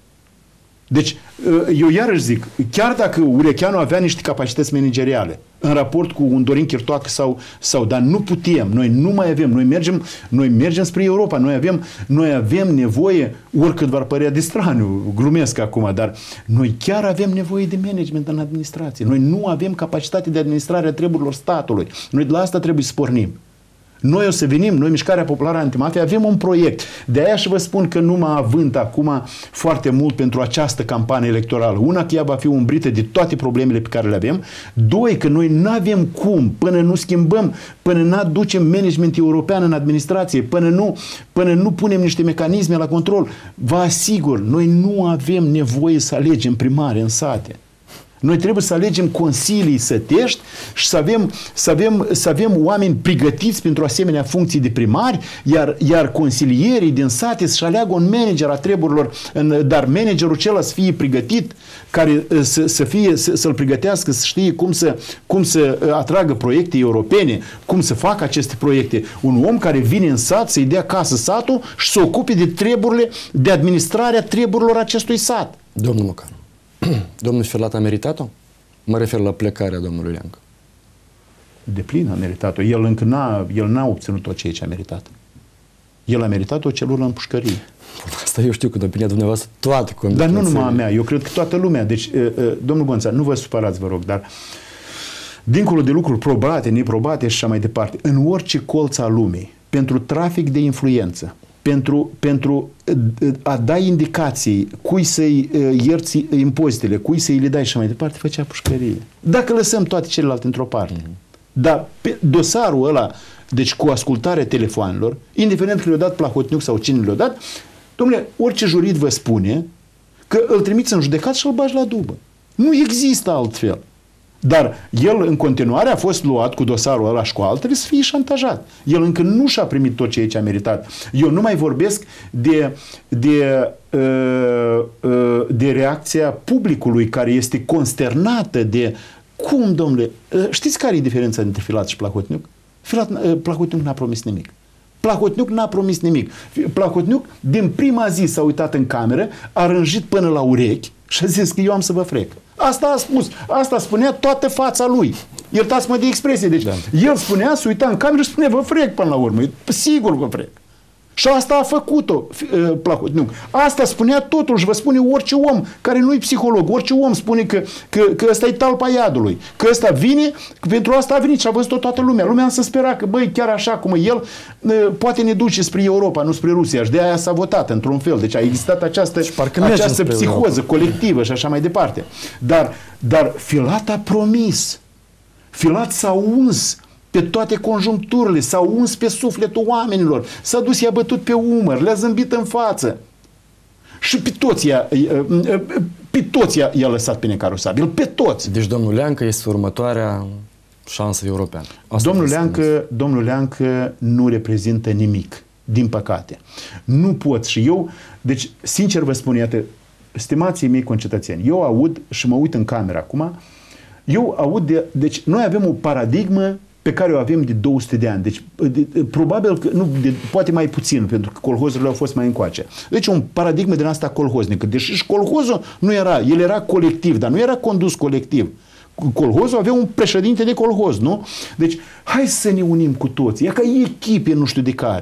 S2: Deci, eu iarăși zic, chiar dacă Urecheanu avea niște capacități manageriale în raport cu un Dorin Chertoacă dar nu putem, noi nu mai avem, noi mergem spre Europa, noi avem nevoie, oricât v-ar părea de straniu, glumesc acum, dar noi chiar avem nevoie de management în administrație. Noi nu avem capacitate de administrare a treburilor statului. Noi de la asta trebuie să pornim. Noi o să venim, noi Mișcarea Populară Antimafia, avem un proiect. De aia și vă spun că nu mă avânt acum foarte mult pentru această campanie electorală. Una, că ea va fi umbrită de toate problemele pe care le avem. Doi, că noi nu avem cum, până nu schimbăm, până nu aducem management european în administrație, până nu punem niște mecanisme la control. Vă asigur, noi nu avem nevoie să alegem primari în sate. Noi trebuie să alegem consilii sătești și să avem oameni pregătiți pentru asemenea funcții de primari, iar consilierii din sate să-și aleagă un manager a treburilor, dar managerul acela să fie pregătit, care să-l pregătească, să știe cum să atragă proiecte europene, cum să facă aceste proiecte. Un om care vine în sat să-i dea casă satul și să ocupe de administrarea treburilor acestui sat.
S1: Domnul Mocanu, domnul Filat a meritat-o? Mă refer la plecarea domnului Leancă.
S2: Deplin a meritat-o. El n-a obținut tot ceea ce a meritat. El a meritat o celulă în pușcărie.
S1: Asta eu știu că în opinia dumneavoastră toate
S2: Dar nu numai a mea, eu cred că toată lumea. Deci, domnul Gonța, nu vă supărați, vă rog, dar dincolo de lucruri probate, neprobate și așa mai departe, în orice colț al lumii, pentru trafic de influență, pentru a da indicații cui să-i ierți impozitele, cui să-i le dai și mai departe, făcea pușcărie. Dacă lăsăm toate celelalte într-o parte. Dar pe dosarul ăla, deci cu ascultarea telefoanelor, indiferent că le-a dat Plahotniuc sau cine le-a dat, dom'le, orice jurid vă spune că îl trimiți în judecat și îl bagi la dubă. Nu există altfel. Dar el în continuare a fost luat cu dosarul ăla și cu altele să fie șantajat. El încă nu și-a primit tot ceea ce a meritat. Eu nu mai vorbesc de reacția publicului care este consternată de cum, domnule, știți care e diferența dintre Filat și Plahotniuc? Plahotniuc n-a promis nimic. Plahotniuc n-a promis nimic. Plahotniuc din prima zi s-a uitat în cameră, a rânjit până la urechi și a zis că eu am să vă frec. Asta a spus. Asta spunea toată fața lui. Iertați-mă de expresie. Deci, el spunea, se uita în cameră și spunea, vă frec până la urmă. Sigur vă frec. Și asta a făcut-o Plahotniuc. Asta spunea totul și vă spune orice om care nu e psiholog. Orice om spune că ăsta e talpa iadului. Că ăsta vine, că pentru asta a venit și a văzut-o toată lumea. Lumea însă spera că, băi, chiar așa cum el poate ne duce spre Europa, nu spre Rusia. Și de aia s-a votat într-un fel. Deci a existat această psihoză colectivă și așa mai departe. Dar Filat a promis. Filat s-a uns pe toate conjuncturile, s-a uns pe sufletul oamenilor, s-a dus, i-a bătut pe umăr, le-a zâmbit în față. Și pe toți i-a lăsat pe necarosabil, pe toți.
S1: Deci domnul Leancă este următoarea șansă europeană.
S2: Domnul Leancă nu reprezintă nimic, din păcate. Nu pot și eu, deci sincer vă spun, iată, stimații mei concetățeni, eu aud și mă uit în cameră acum, eu aud deci noi avem o paradigmă pe care o avem de 200 de ani. Deci, probabil că, poate mai puțin, pentru că colhozurile au fost mai încoace. Deci, un paradigmă din asta colhoznică. Deși și colhozul nu era, el era colectiv, dar nu era condus colectiv. Colhozul avea un președinte de colhoz, nu? Deci, hai să ne unim cu toți. E ca echipe, nu știu de care.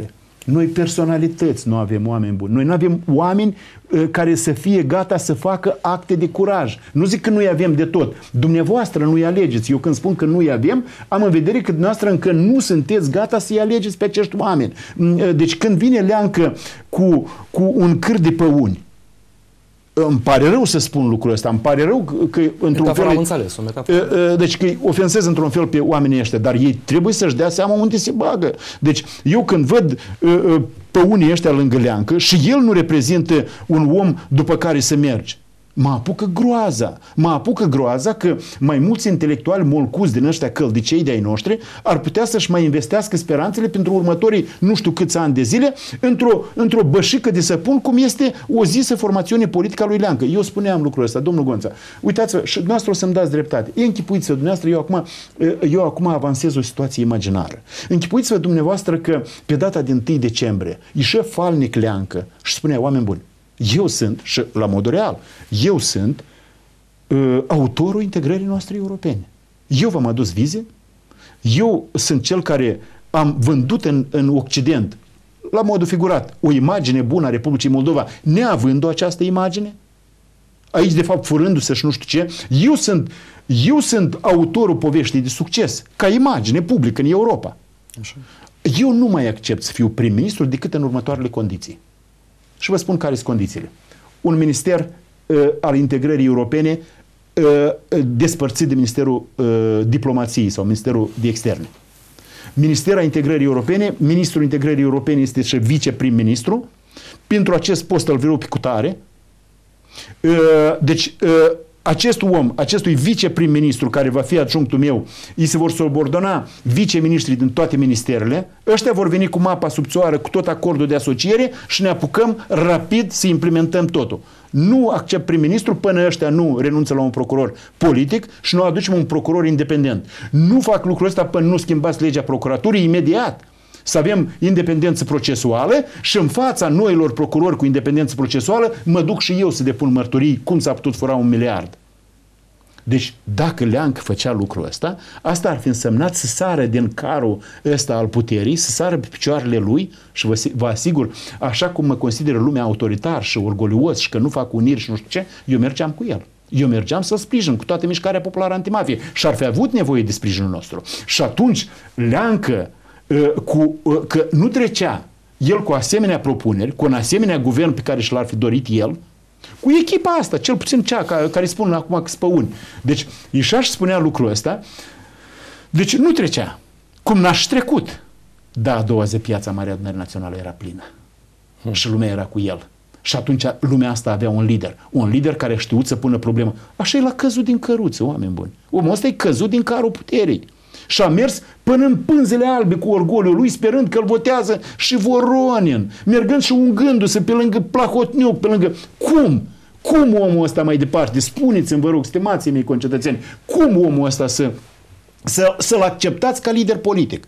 S2: Noi personalități nu avem oameni buni. Noi nu avem oameni care să fie gata să facă acte de curaj. Nu zic că nu-i avem de tot. Dumneavoastră nu-i alegeți. Eu când spun că nu-i avem, am în vedere că dumneavoastră încă nu sunteți gata să-i alegeți pe acești oameni. Deci când vine Leancă cu un câr de păuni, îmi pare rău să spun lucrul ăsta, îmi pare rău că într-un fel...
S1: am înțeles, o metaforă.
S2: Deci că îi ofensez într-un fel pe oamenii ăștia, dar ei trebuie să-și dea seama unde se bagă. Deci eu când văd păunii ăștia lângă Leancă și el nu reprezintă un om după care să mergi, mă apucă groaza. Mă apucă groaza că mai mulți intelectuali molcuți din ăștia căldicei de-ai noștri ar putea să-și mai investească speranțele pentru următorii nu știu câți ani de zile într-o bășică de săpun, cum este o zisă formațiune politică a lui Leancă. Eu spuneam lucrul ăsta, domnul Gonța. Uitați-vă, și dumneavoastră o să-mi dați dreptate. Închipuiți-vă, dumneavoastră, eu acum avansez o situație imaginară. Închipuiți-vă dumneavoastră că pe data din 1 decembrie ieșea falnic Leancă și spunea: oameni buni, eu sunt, și la modul real, eu sunt autorul integrării noastre europene. Eu v-am adus vize, eu sunt cel care am vândut în Occident, la modul figurat, o imagine bună a Republicii Moldova, neavând această imagine, aici de fapt furându-se și nu știu ce, eu sunt autorul poveștii de succes, ca imagine publică în Europa.
S1: Așa.
S2: Eu nu mai accept să fiu prim-ministru decât în următoarele condiții. Și vă spun care sunt condițiile. Un minister al integrării europene despărțit de Ministerul Diplomației sau Ministerul de Externe. Ministerul integrării europene, ministrul integrării europene este și viceprim-ministru. Pentru acest post îl vreau pe cutare. Deci acest om, acestui viceprim-ministru care va fi adjunctul meu, îi se vor subordona viceministrii din toate ministerele, ăștia vor veni cu mapa subțioară, cu tot acordul de asociere și ne apucăm rapid să implementăm totul. Nu accept prim-ministru până ăștia nu renunță la un procuror politic și nu aducem un procuror independent. Nu fac lucrul ăsta până nu schimbați legea procuraturii imediat. Să avem independență procesuală și în fața noilor procurori cu independență procesuală mă duc și eu să depun mărturii cum s-a putut fura 1 miliard. Deci dacă Leancă făcea lucrul ăsta, asta ar fi însemnat să sară din carul ăsta al puterii, să sară pe picioarele lui și vă asigur, așa cum mă consideră lumea autoritar și orgolios și că nu fac uniri și nu știu ce, eu mergeam cu el. Eu mergeam să-l sprijin cu toată mișcarea populară antimafie și ar fi avut nevoie de sprijinul nostru. Și atunci Leancă că nu trecea el cu asemenea propuneri, cu un asemenea guvern pe care și l-ar fi dorit el, cu echipa asta, cel puțin cea care spun acum că spăuni. Deci ieșea și spunea lucrul ăsta, deci nu trecea. Cum n-aș trecut. Da, a doua zi piața Marea Adunării Națională era plină. Și lumea era cu el. Și atunci lumea asta avea un lider. Un lider care a știut să pună problemă. Așa el a căzut din căruță, oameni buni. Omul ăsta e căzut din carul puterii. Și a mers până în pânzele albe cu orgoliul lui, sperând că îl votează și Voronin, mergând și ungându-se pe lângă Plahotniuc, pe lângă... Cum? Cum omul ăsta mai departe? Spuneți-mi, vă rog, stimații mei concetățeni, cum omul ăsta să-l acceptați ca lider politic?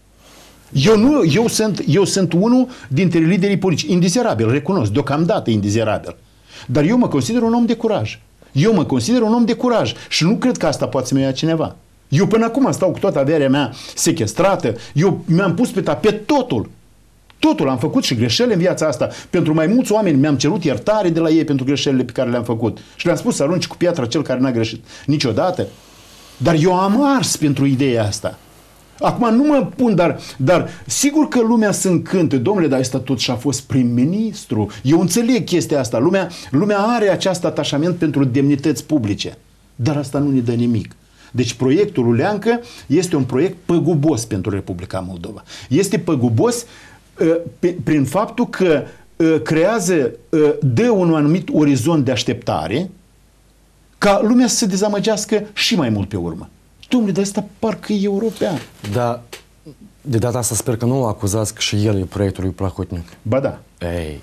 S2: Eu sunt unul dintre liderii politici, indizerabil, recunosc, deocamdată indizerabil. Dar eu mă consider un om de curaj. Eu mă consider un om de curaj și nu cred că asta poate să-mi ia cineva. Eu până acum stau cu toată averea mea sechestrată, eu mi-am pus pe tapet totul. Totul, am făcut și greșeli în viața asta. Pentru mai mulți oameni mi-am cerut iertare de la ei pentru greșelile pe care le-am făcut. Și le-am spus să arunci cu piatra cel care n-a greșit niciodată. Dar eu am ars pentru ideea asta. Acum nu mă pun, dar sigur că lumea se încântă. Domnule, dar ăsta tot și-a fost prim-ministru. Eu înțeleg chestia asta. Lumea are acest atașament pentru demnități publice. Dar asta nu ne dă nimic. Deci proiectul lui Leancă este un proiect păgubos pentru Republica Moldova. Este păgubos prin faptul că creează, dă un anumit orizont de așteptare ca lumea să se dezamăgească și mai mult pe urmă. Dom'le, dar ăsta parcă e european.
S1: Da, de data asta sper că nu l acuzați că și el e proiectul lui Plahotniuc.
S2: Ba da.
S1: Ei.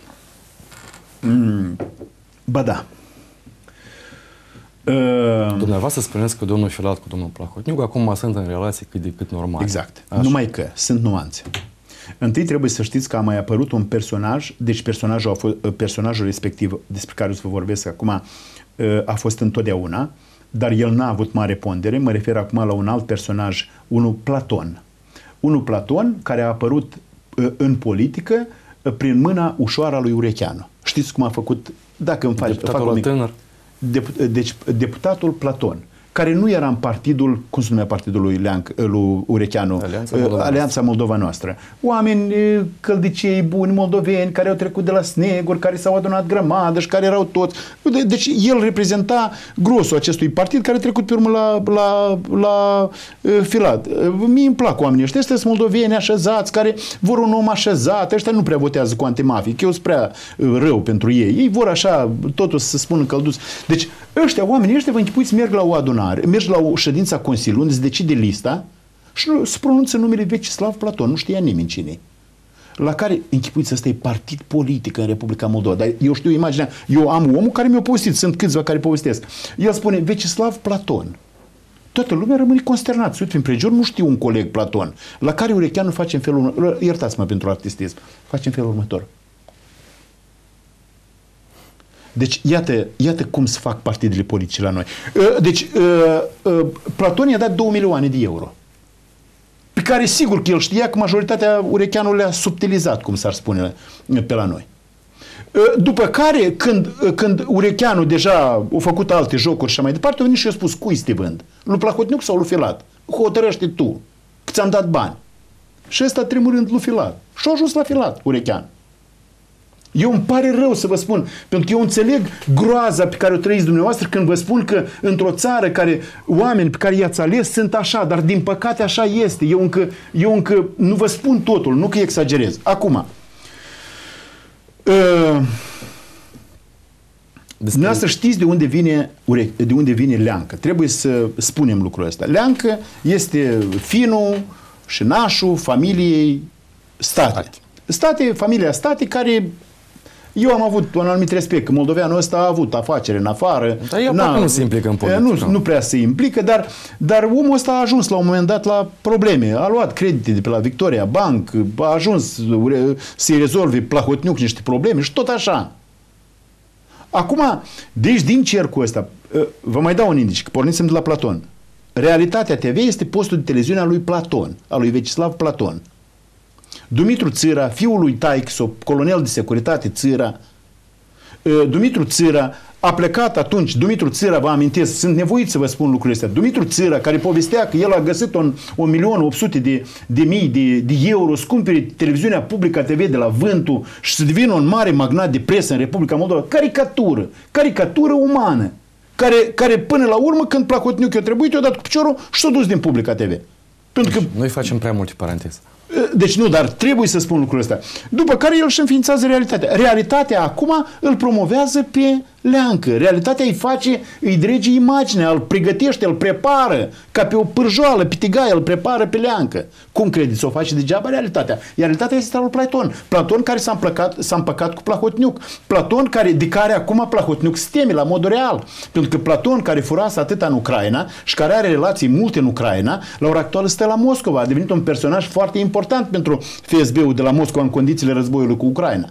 S2: Ba da.
S1: Dumneavoastră spuneți că domnul Filat cu domnul Plahotniuc acum sunt în relații cât de cât normale.
S2: Exact. Așa. Numai că sunt nuanțe. Întâi trebuie să știți că a mai apărut un personaj, deci personajul respectiv despre care o să vă vorbesc acum a fost întotdeauna, dar el n-a avut mare pondere. Mă refer acum la un alt personaj, unul Platon. Unul Platon care a apărut în politică prin mâna ușoară a lui Urecheanu. Știți cum a făcut? Dacă îmi
S1: Deputatul tânăr.
S2: Deci deputatul Platon, care nu era în partidul, cum se numea partidul lui Urecheanu? Alianța Moldova Noastră. Oameni căldicei buni moldoveni care au trecut de la sneguri, care s-au adunat grămadă și care erau toți. Deci el reprezenta grosul acestui partid care a trecut pe urmă la Filat. Mie îmi plac oamenii ăștia. Ăștia sunt moldoveni așezați care vor un om așezat. Ăștia nu prea votează cu antimafii, că eu sunt prea rău pentru ei. Ei vor așa, totul să spună călduț. Deci oamenii ăștia vă închipuiți, merg la o adunare, mergi la o ședință a Consiliului, unde se decide lista și se pronunță numele Vecislav Platon, nu știa nimeni cine. La care, închipuiți, ăsta e partid politic în Republica Moldova. Dar eu știu imaginea, eu am omul care mi-a povestit, sunt câțiva care povestesc. El spune Vecislav Platon. Toată lumea rămâne consternat. Uite, în prejur nu știu un coleg Platon. La care Urecheanu face în felul următor. Iertați-mă pentru artistism. Face în felul următor. Deci, iată cum se fac partidele politice la noi. Deci, Platon i-a dat 2 milioane de euro. Pe care, sigur că el știa că majoritatea Urecheanu le-a subtilizat, cum s-ar spune pe la noi. După care, când Urecheanu deja a făcut alte jocuri și mai departe, a venit și a spus, cui te vând? Lui Plahotniuc sau lui Filat? Hotărăște tu, că ți-am dat bani. Și ăsta tremurând lui Filat. Și a ajuns la Filat, Urecheanu. Eu îmi pare rău să vă spun, pentru că eu înțeleg groaza pe care o trăiți dumneavoastră când vă spun că într-o țară care oameni pe care i-ați ales sunt așa, dar din păcate așa este. Eu încă nu vă spun totul, nu că exagerez. Acum, dumneavoastră știți de unde vine Leancă. Trebuie să spunem lucrul ăsta. Leancă este finul și nașul familiei State, familia State, care eu am avut un anumit respect, că moldoveanul ăsta a avut afacere în afară.
S1: Dar el nu se implică în politică.
S2: Nu prea se implică, dar omul ăsta a ajuns la un moment dat la probleme. A luat credite de pe la Victoria Bank, a ajuns să-i rezolve Plahotniuc niște probleme și tot așa. Acum, deci din cercul ăsta, vă mai dau un indici, că pornisem de la Platon. Realitatea TV este postul de televiziune al lui Platon, al lui Vecislav Platon. Dumitru Țâra, fiul lui Taixo, colonel de securitate Țâra, Dumitru Țâra a plecat atunci, Dumitru Țâra, vă amintesc, sunt nevoit să vă spun lucrurile astea, Dumitru Țâra, care povestea că el a găsit 1.800.000 de euro să cumpere televiziunea publică TV de la Vântul și să devină un mare magnat de presă în Republica Moldova. Caricatură umană, care până la urmă, când Plahotniuc i-a trebuit, i-a dat cu piciorul și s-a dus din Publica TV. Pentru că
S1: noi facem prea multe paranteze.
S2: Deci nu, dar trebuie să spun lucrul ăsta. După care el își înființează realitatea. Realitatea acum îl promovează pe Leancă. Realitatea îi drege imaginea, îl pregătește, îl prepară, ca pe o pârjoală, pe tigaie, îl prepară pe Leancă. Cum credeți? O face degeaba realitatea. Iar realitatea este al lui Platon. Platon care s-a împăcat cu Plahotniuc. Platon de care acum Plahotniuc se teme la modul real. Pentru că Platon, care furase atâta în Ucraina și care are relații multe în Ucraina, la ora actuală stă la Moscova. A devenit un personaj foarte important pentru FSB-ul de la Moscova în condițiile războiului cu Ucraina.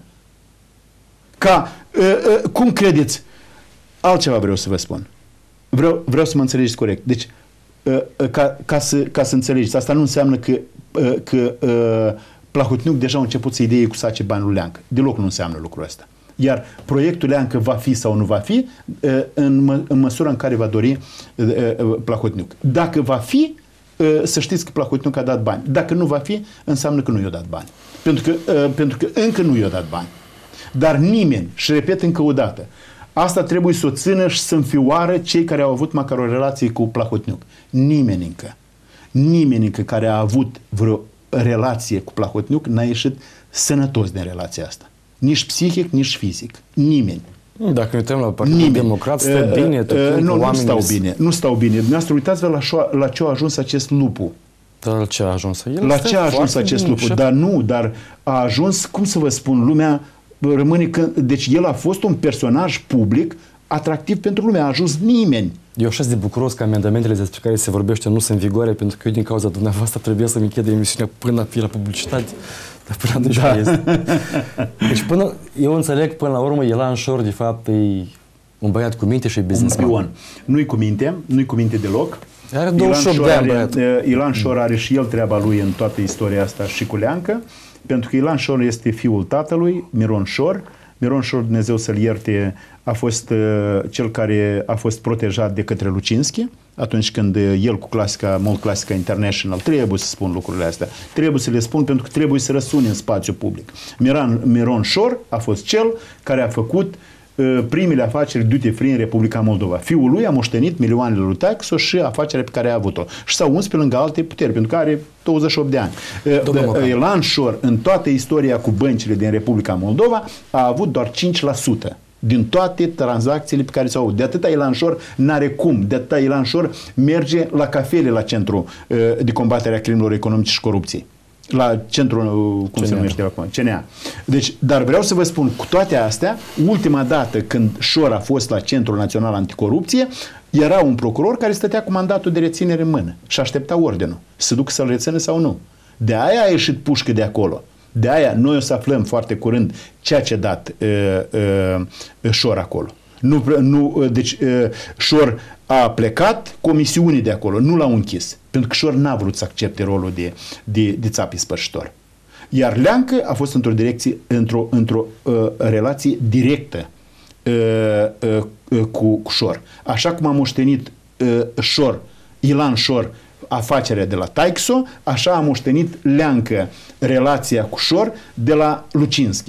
S2: Cum credeți? Altceva vreau să vă spun. Vreau să mă înțelegeți corect. Deci, ca să înțelegeți, asta nu înseamnă că Plahotniuc deja a început să idee cu sace bani lui Leancă. Deloc nu înseamnă lucrul ăsta. Iar proiectul Leancă va fi sau nu va fi în măsura în care va dori Plahotniuc. Dacă va fi, să știți că Plahotniuc a dat bani. Dacă nu va fi, înseamnă că nu i-a dat bani. Pentru că încă nu i-a dat bani. Dar nimeni, și repet încă o dată, asta trebuie să o țină și să înfioară cei care au avut măcar o relație cu Plahotniuc. Nimeni încă care a avut vreo relație cu Plahotniuc n-a ieșit sănătos din relația asta. Nici psihic, nici fizic. Nimeni.
S1: Dacă ne uităm la Partidul Democrat, stă bine.
S2: Nu stau bine. Dumneavoastră, uitați-vă la ce a ajuns acest lupu.
S1: Dar ce a ajuns?
S2: La ce a ajuns acest lupu? Dar a ajuns, cum să vă spun, lumea rămâne deci el a fost un personaj public atractiv pentru lume, a ajuns nimeni.
S1: Eu așa de bucuros că amendamentele despre care se vorbește nu sunt în vigoare, pentru că eu din cauza dumneavoastră trebuie să-mi închid emisiunea până a fi la publicitate. Dar până atunci este. Deci eu înțeleg până la urmă Ilan Șor de fapt e un băiat cu minte și businessman.
S2: Nu-i cu minte deloc.
S1: Are 28 de ani băiat.
S2: Ilan Șor are și el treaba lui în toată istoria asta și cu Leancă. pentru că Ilan Șor este fiul tatălui, Miron Șor. Miron Șor, Dumnezeu să-l ierte, a fost cel care a fost protejat de către Lucinski atunci când el cu clasica, Mall Classica International, trebuie să spun lucrurile astea, trebuie să le spun pentru că trebuie să răsune în spațiu public. Miron Șor a fost cel care a făcut primele afaceri duty free în Republica Moldova. Fiul lui a moștenit milioanele lui Taxo și afacerea pe care a avut-o. Și s-a uns pe lângă alte puteri, pentru că are 28 de ani. Ilan Șor, în toată istoria cu băncile din Republica Moldova, a avut doar 5% din toate tranzacțiile pe care s-au avut. De atâta Ilan Șor n-are cum. De atâta Ilan Șor merge la cafele la Centru de Combatere a Crimelor Economice și Corupției. La centrul, cum se numește acum, CNA. Deci, dar vreau să vă spun, cu toate astea, ultima dată când Șor a fost la Centrul Național Anticorupție, era un procuror care stătea cu mandatul de reținere în mână și aștepta ordinul, să ducă să-l rețină sau nu. De aia a ieșit pușcă de acolo. De aia noi o să aflăm foarte curând ceea ce a dat Șor acolo. Deci Șor a plecat comisiunii de acolo, nu l-au închis. Pentru că Șor n-a vrut să accepte rolul de țapi spărșitor. Iar Leancă a fost într-o relație directă cu Șor. Așa cum a moștenit Șor, Ilan Șor, afacerea de la Taixo, așa a moștenit Leancă relația cu Șor de la Lucinski.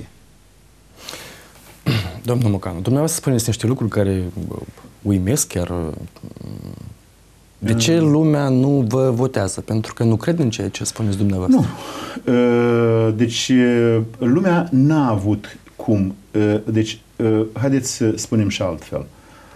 S1: Domnul Mocanu, dumneavoastră spuneți niște lucruri care uimesc chiar. De ce lumea nu vă votează? Pentru că nu cred în ceea ce spuneți dumneavoastră.
S2: Nu. Deci lumea n-a avut cum. Deci, haideți să spunem și altfel.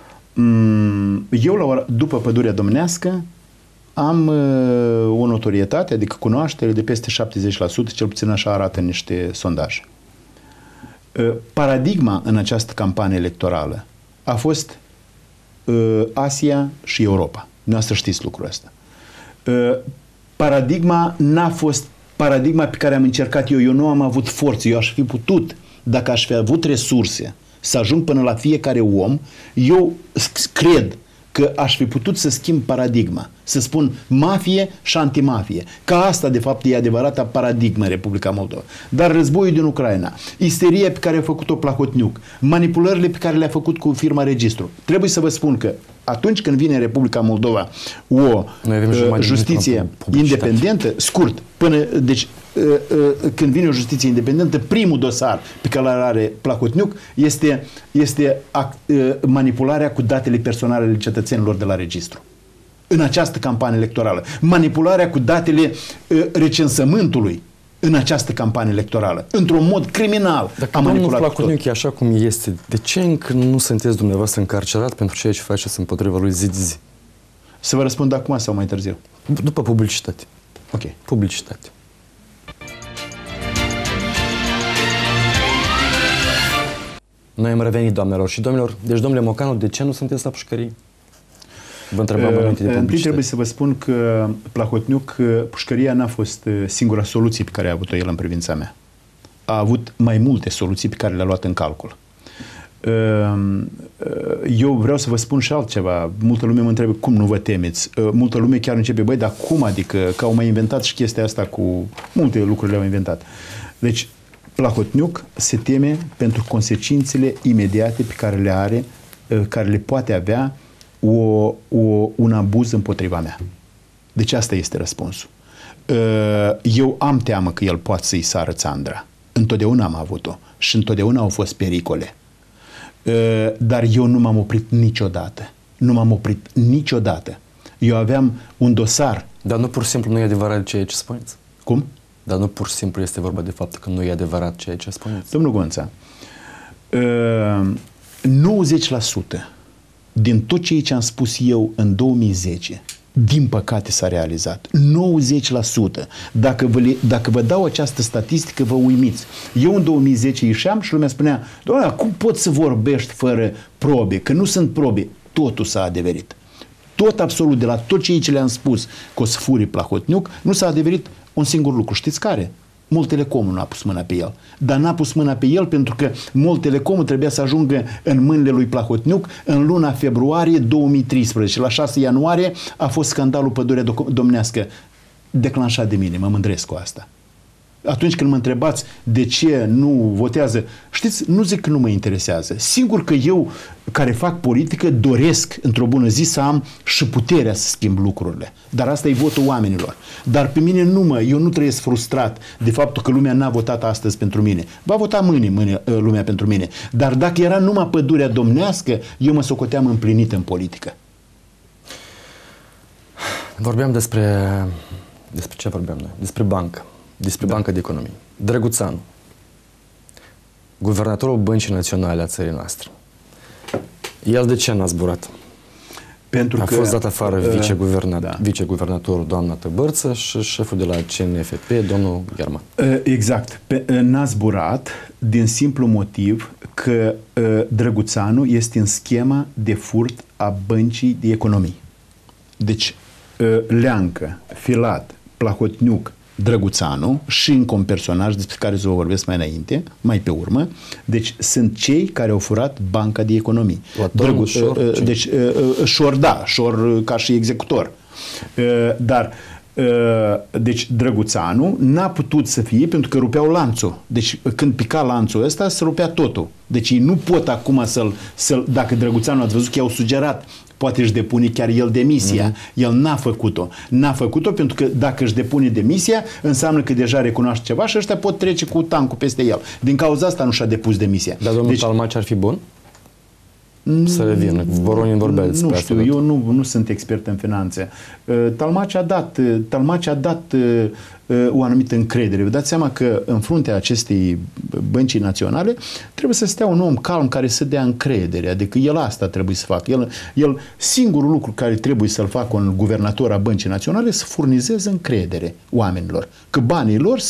S2: Eu, după Pădurea Domnească, am o notorietate, adică cunoaștere de peste 70%, cel puțin așa arată niște sondaje. Paradigma în această campanie electorală a fost Asia și Europa. Dumneavoastră știți lucrul ăsta. Paradigma n-a fost paradigma pe care am încercat eu. Eu nu am avut forță. Eu aș fi putut, dacă aș fi avut resurse, să ajung până la fiecare om, eu cred că aș fi putut să schimb paradigma. Să spun mafie și antimafie. Ca asta, de fapt, e adevărata paradigmă în Republica Moldova. Dar războiul din Ucraina, isteria pe care a făcut-o Plahotniuc, manipulările pe care le-a făcut cu firma Registru. Trebuie să vă spun că atunci când vine în Republica Moldova o justiție independentă, scurt, deci când vine o justiție independentă, primul dosar pe care îl are Plahotniuc este manipularea cu datele personale ale cetățenilor de la Registru. În această campanie electorală. Manipularea cu datele recensământului în această campanie electorală. Într-un mod criminal.
S1: Dacă domnul Plahotniuc e așa cum este, de ce încă nu sunteți dumneavoastră încarcerat pentru ceea ce faceți împotriva lui zi de zi?
S2: Să vă răspund acum sau mai târziu?
S1: După publicitate.
S2: Ok.
S1: Publicitate. Noi am revenit, doamnelor și domnilor. Deci, domnule Mocanu, de ce nu sunteți la pușcărie? Vă întrebam înainte de publicitate.
S2: Întâi trebuie să vă spun că Plahotniuc, pușcăria n-a fost singura soluție pe care a avut-o el în privința mea. A avut mai multe soluții pe care le-a luat în calcul. Eu vreau să vă spun și altceva. Multă lume mă întreabă cum nu vă temeți. Multă lume chiar începe, băi, dar cum adică? Că au mai inventat și chestia asta cu multe lucruri le-au inventat. Deci, Plahotniuc se teme pentru consecințele imediate pe care le are, care le poate avea un abuz împotriva mea. Deci asta este răspunsul. Eu am teamă că el poate să-i sară țandra. Întotdeauna am avut-o și întotdeauna au fost pericole. Dar eu nu m-am oprit niciodată. Nu m-am oprit niciodată. Eu aveam un dosar.
S1: Dar nu pur și simplu nu e adevărat ceea ce spuneți?
S2: Cum?
S1: Dar nu pur și simplu este vorba de faptul că nu e adevărat ceea ce spuneți?
S2: Domnul Gonța, 90% din tot ceea ce am spus eu în 2010, din păcate s-a realizat. 90%. Dacă vă dau această statistică, vă uimiți. Eu în 2010 ieșeam și lumea spunea, doamne, cum poți să vorbești fără probe? Că nu sunt probe. Totul s-a adeverit. Tot absolut, de la tot ceea ce le-am spus că o să furi Plahotniuc, nu s-a adeverit un singur lucru. Știți care? Mult Telecomul nu a pus mâna pe el. Dar n-a pus mâna pe el pentru că Mult Telecomul trebuia să ajungă în mâinile lui Plahotniuc în luna februarie 2013. La 6 ianuarie a fost scandalul Pădurea Domnească declanșat de mine. Mă mândresc cu asta. Atunci când mă întrebați de ce nu votează, știți, nu zic că nu mă interesează. Singur că eu, care fac politică, doresc într-o bună zi să am și puterea să schimb lucrurile. Dar asta e votul oamenilor. Dar pe mine eu nu trăiesc frustrat de faptul că lumea n-a votat astăzi pentru mine. Va vota mâine lumea pentru mine. Dar dacă era numai pădurea domnească, eu mă socoteam împlinit în politică.
S1: Vorbeam despre ce vorbeam noi? Despre bancă. Despre Banca de Economie. Drăguțanu, guvernatorul Băncii Naționale a țării noastre. El de ce n-a zburat?
S2: Pentru
S1: a
S2: că
S1: fost dat afară viceguvernatorul doamna Tăbărță și șeful de la CNFP, domnul German.
S2: Exact. N-a zburat din simplu motiv că Drăguțanu este în schema de furt a Băncii de Economie. Deci, Leancă, Filat, Plahotniuc, Drăguțanu și încă un personaj despre care să vă vorbesc mai pe urmă. Deci sunt cei care au furat Banca de Economie. Deci Șor ca și executor. Dar deci Drăguțanu n-a putut să fie pentru că rupeau lanțul. Deci când pica lanțul ăsta se rupea totul. Deci ei nu pot acum dacă Drăguțanu ați văzut că i-au sugerat poate își depune chiar el demisia. El n-a făcut-o. N-a făcut-o pentru că dacă își depune demisia, înseamnă că deja recunoaște ceva și ăștia pot trece cu tancul peste el. Din cauza asta nu și-a depus demisia.
S1: Dar domnul Talmaci ar fi bun? Să revină. Voronin vorbea despre
S2: nu
S1: asta.
S2: Știu, eu nu sunt expert în finanțe. Talmaci a dat o anumită încredere. Vă dați seama că în fruntea acestei băncii naționale trebuie să stea un om calm care să dea încredere. Adică el asta trebuie să facă. El singurul lucru care trebuie să-l facă un guvernator a băncii naționale să furnizeze încredere oamenilor. Că banii lor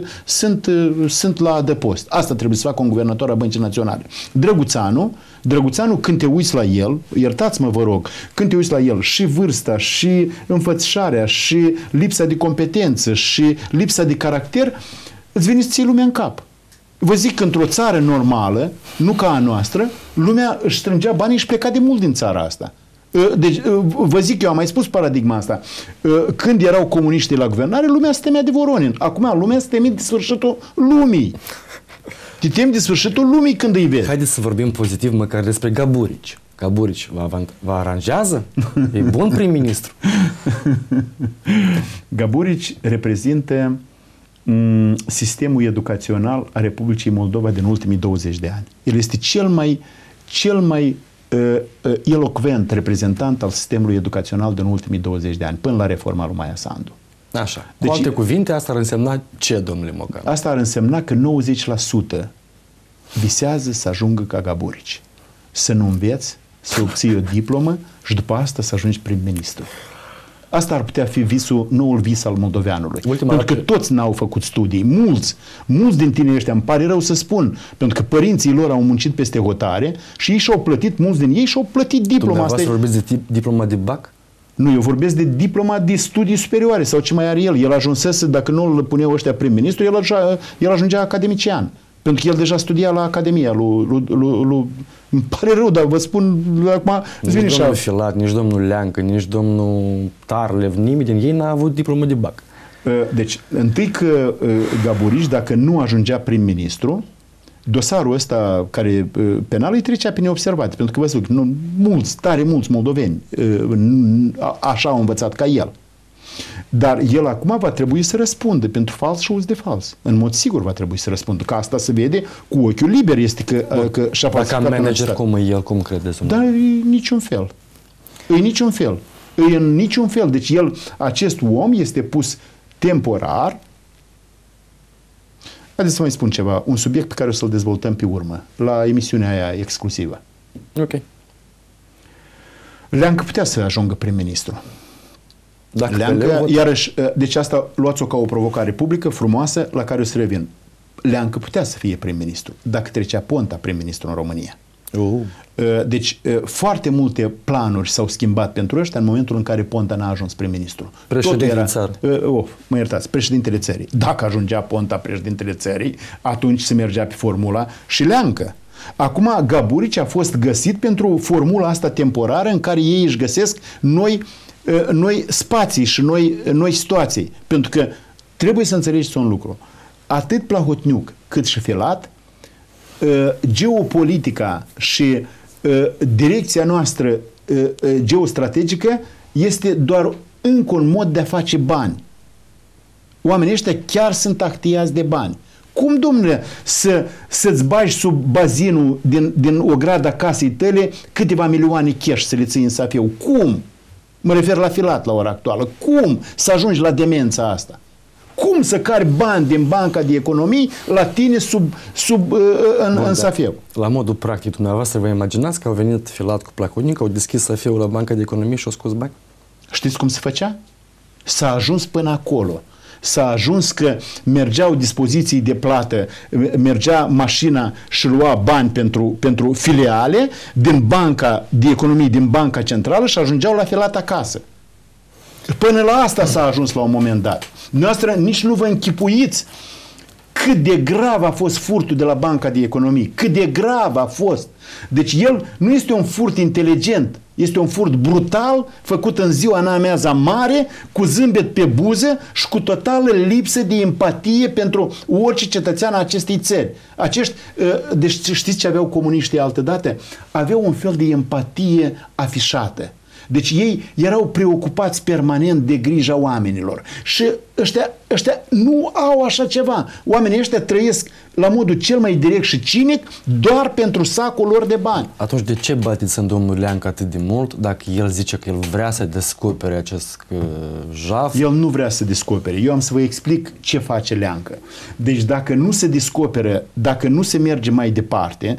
S2: sunt la adăpost. Asta trebuie să facă un guvernator a băncii naționale. Drăguțanu, când te uiți la el, iertați-mă vă rog, când te uiți la el și vârsta, și înfățișarea, și lipsa de competență, și lipsa de caracter, îți vine să ții lumea în cap. Vă zic că într-o țară normală, nu ca a noastră, lumea își strângea banii și pleca de mult din țara asta. Deci, vă zic, eu am mai spus paradigma asta. Când erau comuniștii la guvernare, lumea se temea de Voronin. Acum lumea se teme de sfârșitul lumii. Te temi de sfârșitul lumii când îi vezi.
S1: Haideți să vorbim pozitiv măcar despre Gaburici. Gaburici vă aranjează? E bun prim-ministru.
S2: Gaburici reprezintă sistemul educațional a Republicii Moldova din ultimii 20 de ani. El este cel mai elocvent reprezentant al sistemului educațional din ultimii 20 de ani, până la reforma lui Maia Sandu.
S1: Așa. Cu alte cuvinte, asta ar însemna ce, domnule Mocan?
S2: Asta ar însemna că 90% visează să ajungă ca Gaburici. Să nu înveți, să obții o diplomă și după asta să ajungi prim-ministru. Asta ar putea fi noul vis al moldoveanului. Pentru că toți n-au făcut studii. Mulți din tinerii ăștia, îmi pare rău să spun, pentru că părinții lor au muncit peste hotare și ei și-au plătit, mulți din ei și-au plătit diploma.
S1: Dumneavoastră vorbiți de diploma de BAC?
S2: Nu, eu vorbesc de diploma de studii superioare sau ce mai are el. El ajunsese, dacă nu îl puneau ăștia prim-ministru, el ajungea academician. Pentru că el deja studia la Academia îmi pare rău, dar vă spun acum...
S1: Nici domnul Filat, nici domnul Leancă, nici domnul Tarlev, nimeni din ei n-a avut diplomă de BAC.
S2: Deci, întâi că Gaburici, dacă nu ajungea prim-ministru, dosarul ăsta penal îi trecea pe neobservat. Pentru că vă spun, tare mulți moldoveni așa au învățat ca el. Dar el acum va trebui să răspundă pentru fals și uz de fals. În mod sigur va trebui să răspundă. Că asta se vede cu ochiul liber. Este că și-a falsificat.
S1: Ca manager cum e el, cum credeți?
S2: Dar e niciun fel. E în niciun fel. Deci acest om este pus temporar. Haideți să mai spun ceva. Un subiect pe care o să-l dezvoltăm pe urmă. La emisiunea aia exclusivă.
S1: Ok.
S2: Leancă putea să ajungă prim-ministru.
S1: Leancă,
S2: iarăși, deci asta luați-o ca o provocare publică frumoasă la care o să revin. Leancă putea să fie prim-ministru dacă trecea Ponta prim-ministru în România. Deci foarte multe planuri s-au schimbat pentru ăștia în momentul în care Ponta n-a ajuns prim-ministru.
S1: Președintele țării.
S2: Mă iertați, președintele țării. Dacă ajungea Ponta președintele țării, atunci se mergea pe formula și Leancă. Acum Gaburici a fost găsit pentru formula asta temporară în care ei își găsesc noi spații și noi situații. Pentru că trebuie să înțelegeți un lucru. atât Plahotniuc cât și Filat, geopolitica și direcția noastră geostrategică este doar încă un mod de a face bani. Oamenii ăștia chiar sunt actiați de bani. Cum, domnule, să-ți bagi sub bazinul din ograda casei tale câteva milioane cash să le ții în safeu? Cum? Mă refer la Filat la ora actuală. Cum să ajungi la demența asta? Cum să cari bani din banca de economii la tine în safeu?
S1: La modul practic, dumneavoastră vă imaginați că au venit Filat cu Plahotniuc, au deschis safeul la banca de economii și au scos bani?
S2: Știți cum se făcea? S-a ajuns până acolo. S-a ajuns că mergeau dispoziții de plată, mergea mașina și lua bani pentru filiale din banca de economie, din banca centrală și ajungeau la Filat acasă. Până la asta s-a ajuns la un moment dat. Noastră nici nu vă închipuiți cât de grav a fost furtul de la banca de economie. Cât de grav a fost. Deci el nu este un furt inteligent. Este un furt brutal, făcut în ziua în amiaza mare, cu zâmbet pe buză și cu totală lipsă de empatie pentru orice cetățean a acestei țări. Deci știți ce aveau comuniștii altădată? Aveau un fel de empatie afișată. Deci ei erau preocupați permanent de grija oamenilor. Și ăștia nu au așa ceva. Oamenii ăștia trăiesc la modul cel mai direct și cinic doar pentru sacul lor de bani.
S1: Atunci de ce bateți în domnul Leancă atât de mult dacă el zice că el vrea să descopere acest jaf?
S2: El nu vrea să descopere. Eu am să vă explic ce face Leancă. Deci dacă nu se descoperă, dacă nu se merge mai departe,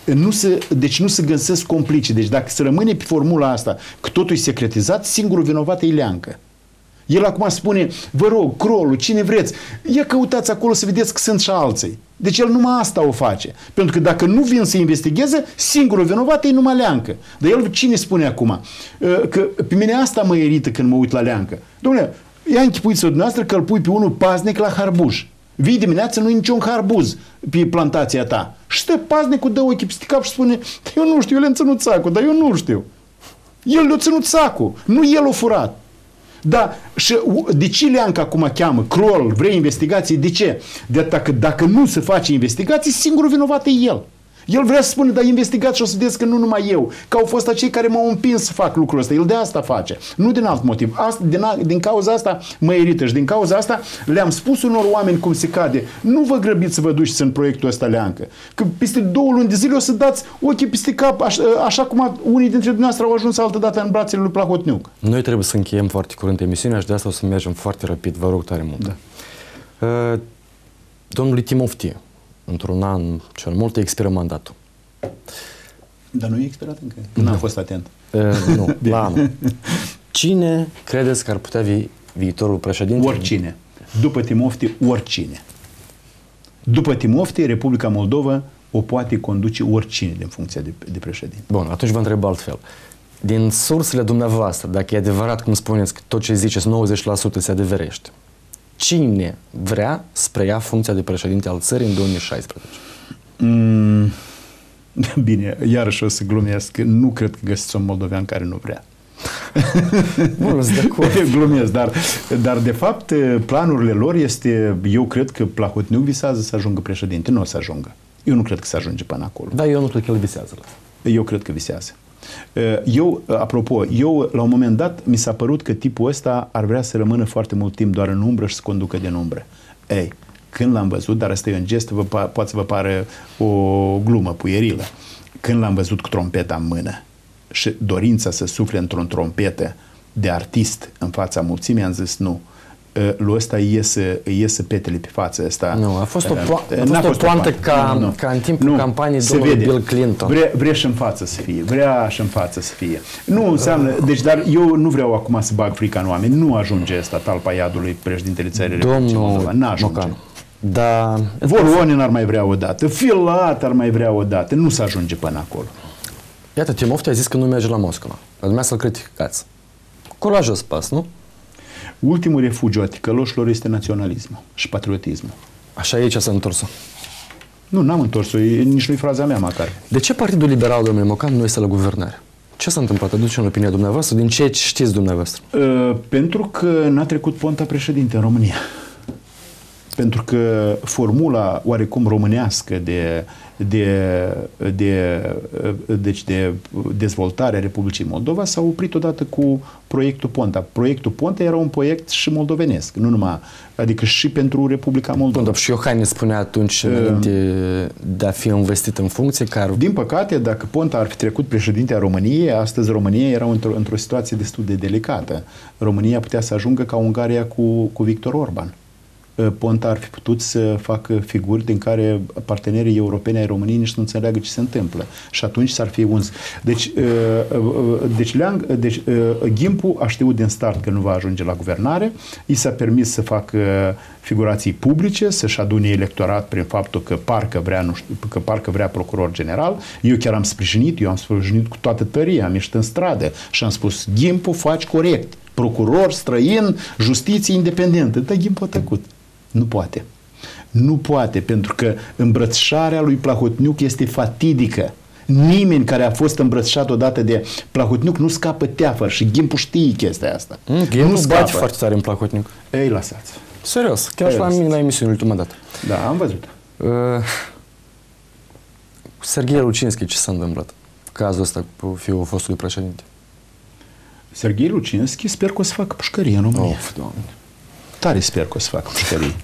S2: deci nu se găsesc complicii. Deci dacă se rămâne pe formula asta că totul e secretizat, singurul vinovat e Leancă. El acum spune, vă rog, Crolul, cine vreți, ia căutați acolo să vedeți că sunt și alții. Deci el numai asta o face. Pentru că dacă nu vin să investigheze, singurul vinovat e numai Leancă. Dar el cine spune acum? Că pe mine asta mă irită când mă uit la Leancă. Dom'le, ia închipuiți-o dumneavoastră că îl pui pe unul paznic la harbuș. Vii dimineața, nu-i niciun harbuz pe plantația ta. Și stă paznicul, dă ochii peste cap și spune, eu nu știu, eu le-am ținut sacul, dar eu nu știu. El le-a ținut sacul, nu el a furat. Da, și de ce Leancă acum cheamă? Crol, vrei investigații? De ce? Dacă nu se face investigații, singurul vinovat e el. El vrea să spună, dar investigați și o să vedeți că nu numai eu, că au fost acei care m-au împins să fac lucrul ăsta. El de asta face, nu din alt motiv. Din cauza asta mă irită și din cauza asta le-am spus unor oameni cum se cade. Nu vă grăbiți să vă duceți în proiectul ăsta Leancă. Că peste 2 luni de zile o să dați ochii peste cap, așa cum unii dintre dumneavoastră au ajuns altădată în brațele lui Plahotniuc.
S1: Noi trebuie să încheiem foarte curând emisiunea și de asta o să mergem foarte rapid. Vă rog tare mult. Da. Domnului Timoftie, într-un an cel mult expiră mandatul.
S2: Dar nu e expirat încă. N-am fost atent.
S1: Nu, la anul. Cine credeți că ar putea viitorul președinte?
S2: Oricine. După Timoftie, oricine. După Timoftie, Republica Moldova o poate conduce oricine din funcția de președinte.
S1: Bun, atunci vă întreb altfel. Din sursele dumneavoastră, dacă e adevărat, cum spuneți, că tot ce ziceți 90% se adeverește, cine vrea să preia funcția de președinte al țării în 2016?
S2: Bine, iarăși o să glumesc. Nu cred că găsiți un moldovean care nu vrea.
S1: Bun, sunt de acord.
S2: Glumesc, dar de fapt planurile lor este, eu cred că Plahotniuc visează să ajungă președinte, nu o să ajungă. Eu nu cred că să ajunge până acolo.
S1: Da, eu nu cred că el visează la asta.
S2: Eu cred că visează. Apropo, la un moment dat mi s-a părut că tipul ăsta ar vrea să rămână foarte mult timp doar în umbră și să conducă din umbră. Ei, când l-am văzut, dar asta e un gest, poate să vă pare o glumă puierilă, când l-am văzut cu trompeta în mână și dorința să sufle într-o trompetă de artist în fața mulțimii, am zis nu. Lui ăsta iese petele pe față. Ăsta,
S1: nu, a fost o poantă ca în timpul campaniei domnului Bill Clinton.
S2: Vrea și în față să fie. Vrea și în față să fie. Nu înseamnă, deci, dar eu nu vreau acum să bag frica în oameni. Nu ajunge ăsta talpa iadului președintele țării Republicii Moldova. N-ajunge.
S1: Da.
S2: Voronin ar mai vrea odată, Filat ar mai vrea odată. Nu se ajunge până acolo.
S1: Iată, Timoftie a zis că nu merge la Moscova. Dar dumneavoastră să-l criticați. Curajos pas, nu?
S2: Ultimul refugiu a ticăloșilor este naționalismul și patriotismul.
S1: Așa e ce s-a întors-o.
S2: Nu, n-am întors-o, nici nu-i fraza mea măcar.
S1: De ce Partidul Liberal, domnule Mocan, nu este la guvernare? Ce s-a întâmplat? Aduce în opinia dumneavoastră, din ce știți dumneavoastră?
S2: Pentru că n-a trecut Ponta președinte în România. pentru că formula oarecum românească deci de dezvoltare a Republicii Moldova s-a oprit odată cu proiectul Ponta. Proiectul Ponta era un proiect și moldovenesc, nu numai, adică și pentru Republica Moldova.
S1: Și Iohannis spunea atunci, înainte de a fi investit în funcție, că
S2: din păcate, dacă Ponta ar fi trecut președintea României, astăzi România era într-o situație destul de delicată. România putea să ajungă ca Ungaria cu Victor Orban. Ponta ar fi putut să facă figuri din care partenerii europeni ai României nici nu înțeleagă ce se întâmplă. Și atunci s-ar fi uns. Deci Ghimpu a știut din start că nu va ajunge la guvernare, i s-a permis să facă figurații publice, să-și adune electorat prin faptul că parcă vrea procuror general. Eu chiar am sprijinit cu toată tăria, am ieșit în stradă și am spus: Ghimpu, faci corect. Procuror, străin, justiție independentă. Dar Ghimpu a tăcut. Nu poate. Nu poate, pentru că îmbrățișarea lui Plahotniuc este fatidică. Nimeni care a fost îmbrățișat odată de Plahotniuc nu scapă teafăr și Ghimpu știe chestia asta.
S1: Ghimpu bate foarte tare în Plahotniuc.
S2: Ei, lăsați.
S1: Serios, chiar și la mine la emisiune ultima dată.
S2: Da, am văzut.
S1: Serghei Lucinski, ce s-a întâmplat? Cazul ăsta cu fiul fostului președinte.
S2: Serghei Lucinski sper că o să facă pușcărie în România.
S1: Of, Doamne.
S2: Tare sper că o să facă pușcărie.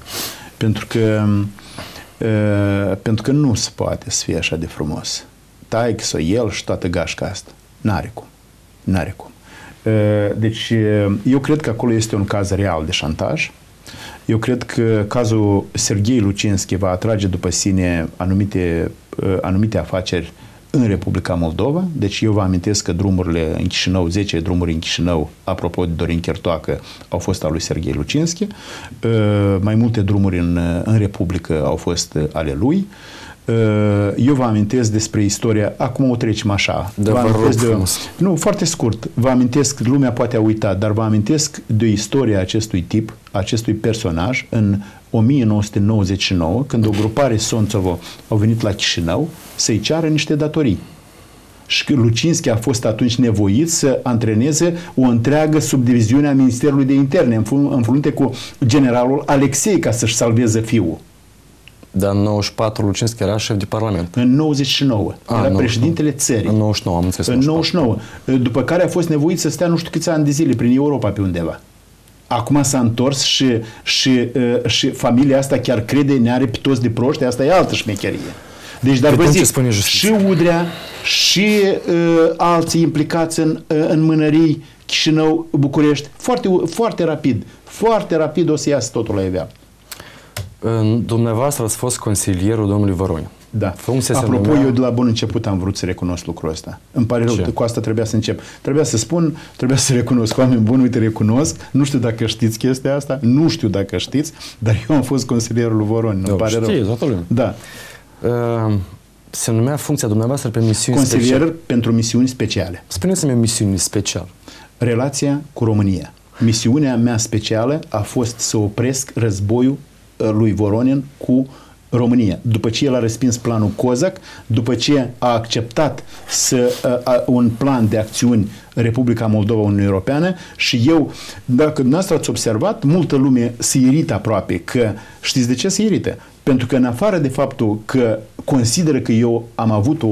S2: pentru că nu se poate să fie așa de frumos. Taică-s-o el și toată gașca asta. N-are cum. N-are cum. Deci, eu cred că acolo este un caz real de șantaj. Eu cred că cazul Serghei Lucinski va atrage după sine anumite afaceri în Republica Moldova. Deci eu vă amintesc că drumurile în Chișinău, 10 drumuri în Chișinău, apropo de Dorin Chertoacă, au fost ale lui Serghei Lucinski. Mai multe drumuri în Republică au fost ale lui. Eu vă amintesc despre istoria, acum o trecem așa. Nu, foarte scurt. Vă amintesc, lumea poate a uitat, dar vă amintesc de istoria acestui tip, acestui personaj, în 1999, când o grupare Sonțovo au venit la Chișinău să-i ceară niște datorii. Și Lucinski a fost atunci nevoit să antreneze o întreagă subdiviziune a Ministerului de Interne, în frunte cu generalul Alexei, ca să-și salveze fiul.
S1: Dar în 94 Lucinski era șef de parlament.
S2: În 99. Era președintele țării.
S1: În 99, am înțeles.
S2: În 99. După care a fost nevoit să stea nu știu câți ani de zile prin Europa pe undeva. Acum s-a întors și familia asta chiar crede, ne are pe toți de proști, asta e altă șmecherie. Deci, dar vă zic, și Udrea și alții implicați în mânării Chișinău, București, foarte rapid o să iasă totul la iveală.
S1: Dumneavoastră ați fost consilierul domnului Voronin.
S2: Da. Apropo, eu de la bun început am vrut să recunosc lucrul ăsta. Îmi pare rău, cu asta trebuia să încep. Trebuia să recunosc. Oameni buni, uite, recunosc. Nu știu dacă știți chestia asta, nu știu dacă știți, dar eu am fost consilierul lui Voronin. Îmi pare rău.
S1: Știi, toată lumea.
S2: Da.
S1: Se numea funcția dumneavoastră pe misiuni speciale.
S2: Consilier pentru misiuni speciale.
S1: Spuneți-mi misiuni speciale.
S2: Relația cu România. Misiunea mea specială a fost să opresc războiul lui Voronin cu România. După ce el a respins planul Cozac, după ce a acceptat un plan de acțiuni Republica Moldova Uniunea Europeană și eu, dacă dumneavoastră ați observat, multă lume se irită aproape că, știți de ce se irită? Pentru că în afară de faptul că consideră că eu am avut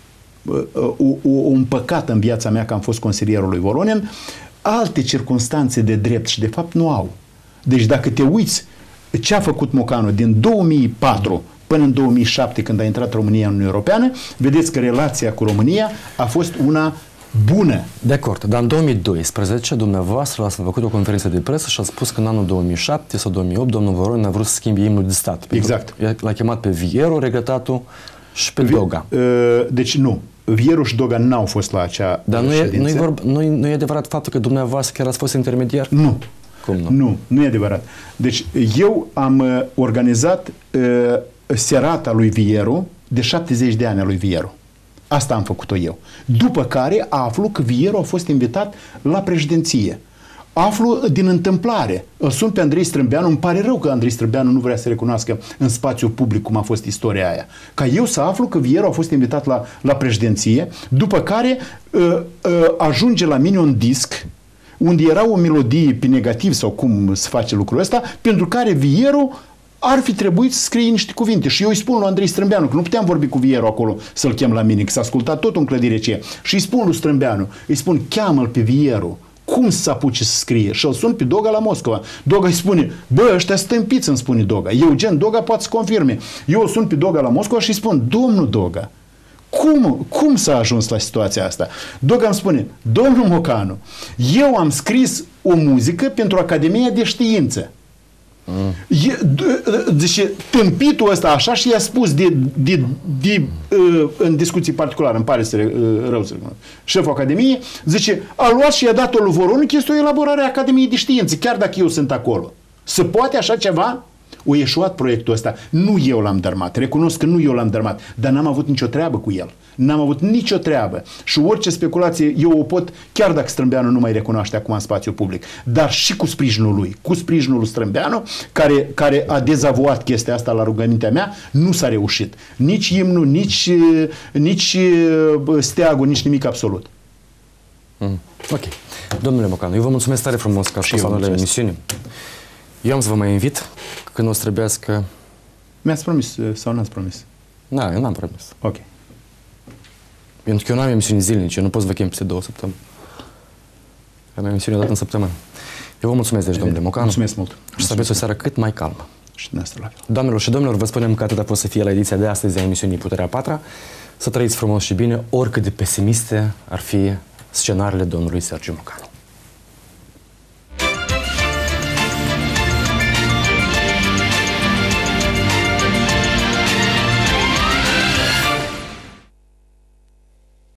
S2: un păcat în viața mea că am fost consilierul lui Voronin, alte circunstanțe de drept și de fapt nu au. Deci dacă te uiți ce a făcut Mocanu din 2004 până în 2007, când a intrat România în Uniunea Europeană, vedeți că relația cu România a fost una bună.
S1: De acord, dar în 2012 dumneavoastră ați făcut o conferință de presă și ați spus că în anul 2007 sau 2008 domnul Voronin a vrut să schimbe imnul de stat.
S2: Exact.
S1: L-a chemat pe Vieru, regretatul, și pe Doga.
S2: Deci nu. Vieru și Doga n-au fost la acea ședință.
S1: Nu e adevărat faptul că dumneavoastră chiar ați fost intermediar?
S2: Nu.
S1: Cum nu?
S2: Nu e adevărat. Deci eu am organizat serata lui Vieru de 70 de ani a lui Vieru. Asta am făcut-o eu. După care aflu că Vieru a fost invitat la președinție. Aflu din întâmplare. Îl sun pe Andrei Strâmbeanu. Îmi pare rău că Andrei Strâmbeanu nu vrea să recunoască în spațiu public cum a fost istoria aia. Ca eu să aflu că Vieru a fost invitat la președinție, după care ajunge la mine un disc unde era o melodie pe negativ sau cum se face lucrul ăsta, pentru care Vieru ar fi trebuit să scrie niște cuvinte. Și eu îi spun lui Andrei Strâmbeanu, că nu puteam vorbi cu Vieru acolo să-l chem la mine, că s-a ascultat tot în clădire aceea. Și îi spun lui Strâmbeanu, îi spun, cheamă-l pe Vieru. Cum să apuce să scrie? Și îl sun pe Doga la Moscova. Doga îi spune, bă, ăștia stâmpiți, îmi spune Doga. Eugen Doga poate să confirme. Eu îl sun pe Doga la Moscova și îi spun, domnul Doga, cum s-a ajuns la situația asta? Doga îmi spune, domnul Mocanu, eu am scris o muzică pentru Academia de Știință. Deci tâmpitul ăsta așa și i-a spus în discuții particulare, îmi pare rău să șeful Academiei, zice, a luat și i-a dat-o lui Voronic, este o elaborare a Academiei de Științe, chiar dacă eu sunt acolo. Se poate așa ceva? O ieșuat proiectul ăsta. Nu eu l-am dărmat. Recunosc că nu eu l-am dărmat. Dar n-am avut nicio treabă cu el. N-am avut nicio treabă. Și orice speculație eu o pot, chiar dacă Strâmbeanu nu mai recunoaște acum în spațiu public, dar și cu sprijinul lui. Cu sprijinul lui Strâmbeanu, care a dezavuat chestia asta la rugămintea mea, nu s-a reușit. Nici imnul, nici steagul, nici nimic absolut.
S1: Ok. Domnule Mocanu, eu vă mulțumesc tare frumos că ați fost la emisiune. Eu am să vă mai invit când o să trebuiască...
S2: Mi-ați promis sau n-ați promis?
S1: Da, eu n-am promis.
S2: Ok.
S1: Pentru că eu n-am emisiuni zilnice, eu nu pot să vă chem peste 2 săptămâni. Am emisiune o dată în săptămână. Eu vă mulțumesc, deci, domnule Mocanu.
S2: Mulțumesc mult.
S1: Și să aveți o seară cât mai calmă.
S2: Și dumneavoastră la fel.
S1: Doamnelor și domnilor, vă spunem că atât a fost să fie la ediția de astăzi a emisiunii Puterea a Patra. Să trăiți frumos și bine, oricât de pesimiste ar fi scenariile domnului Sergiu Mocanu.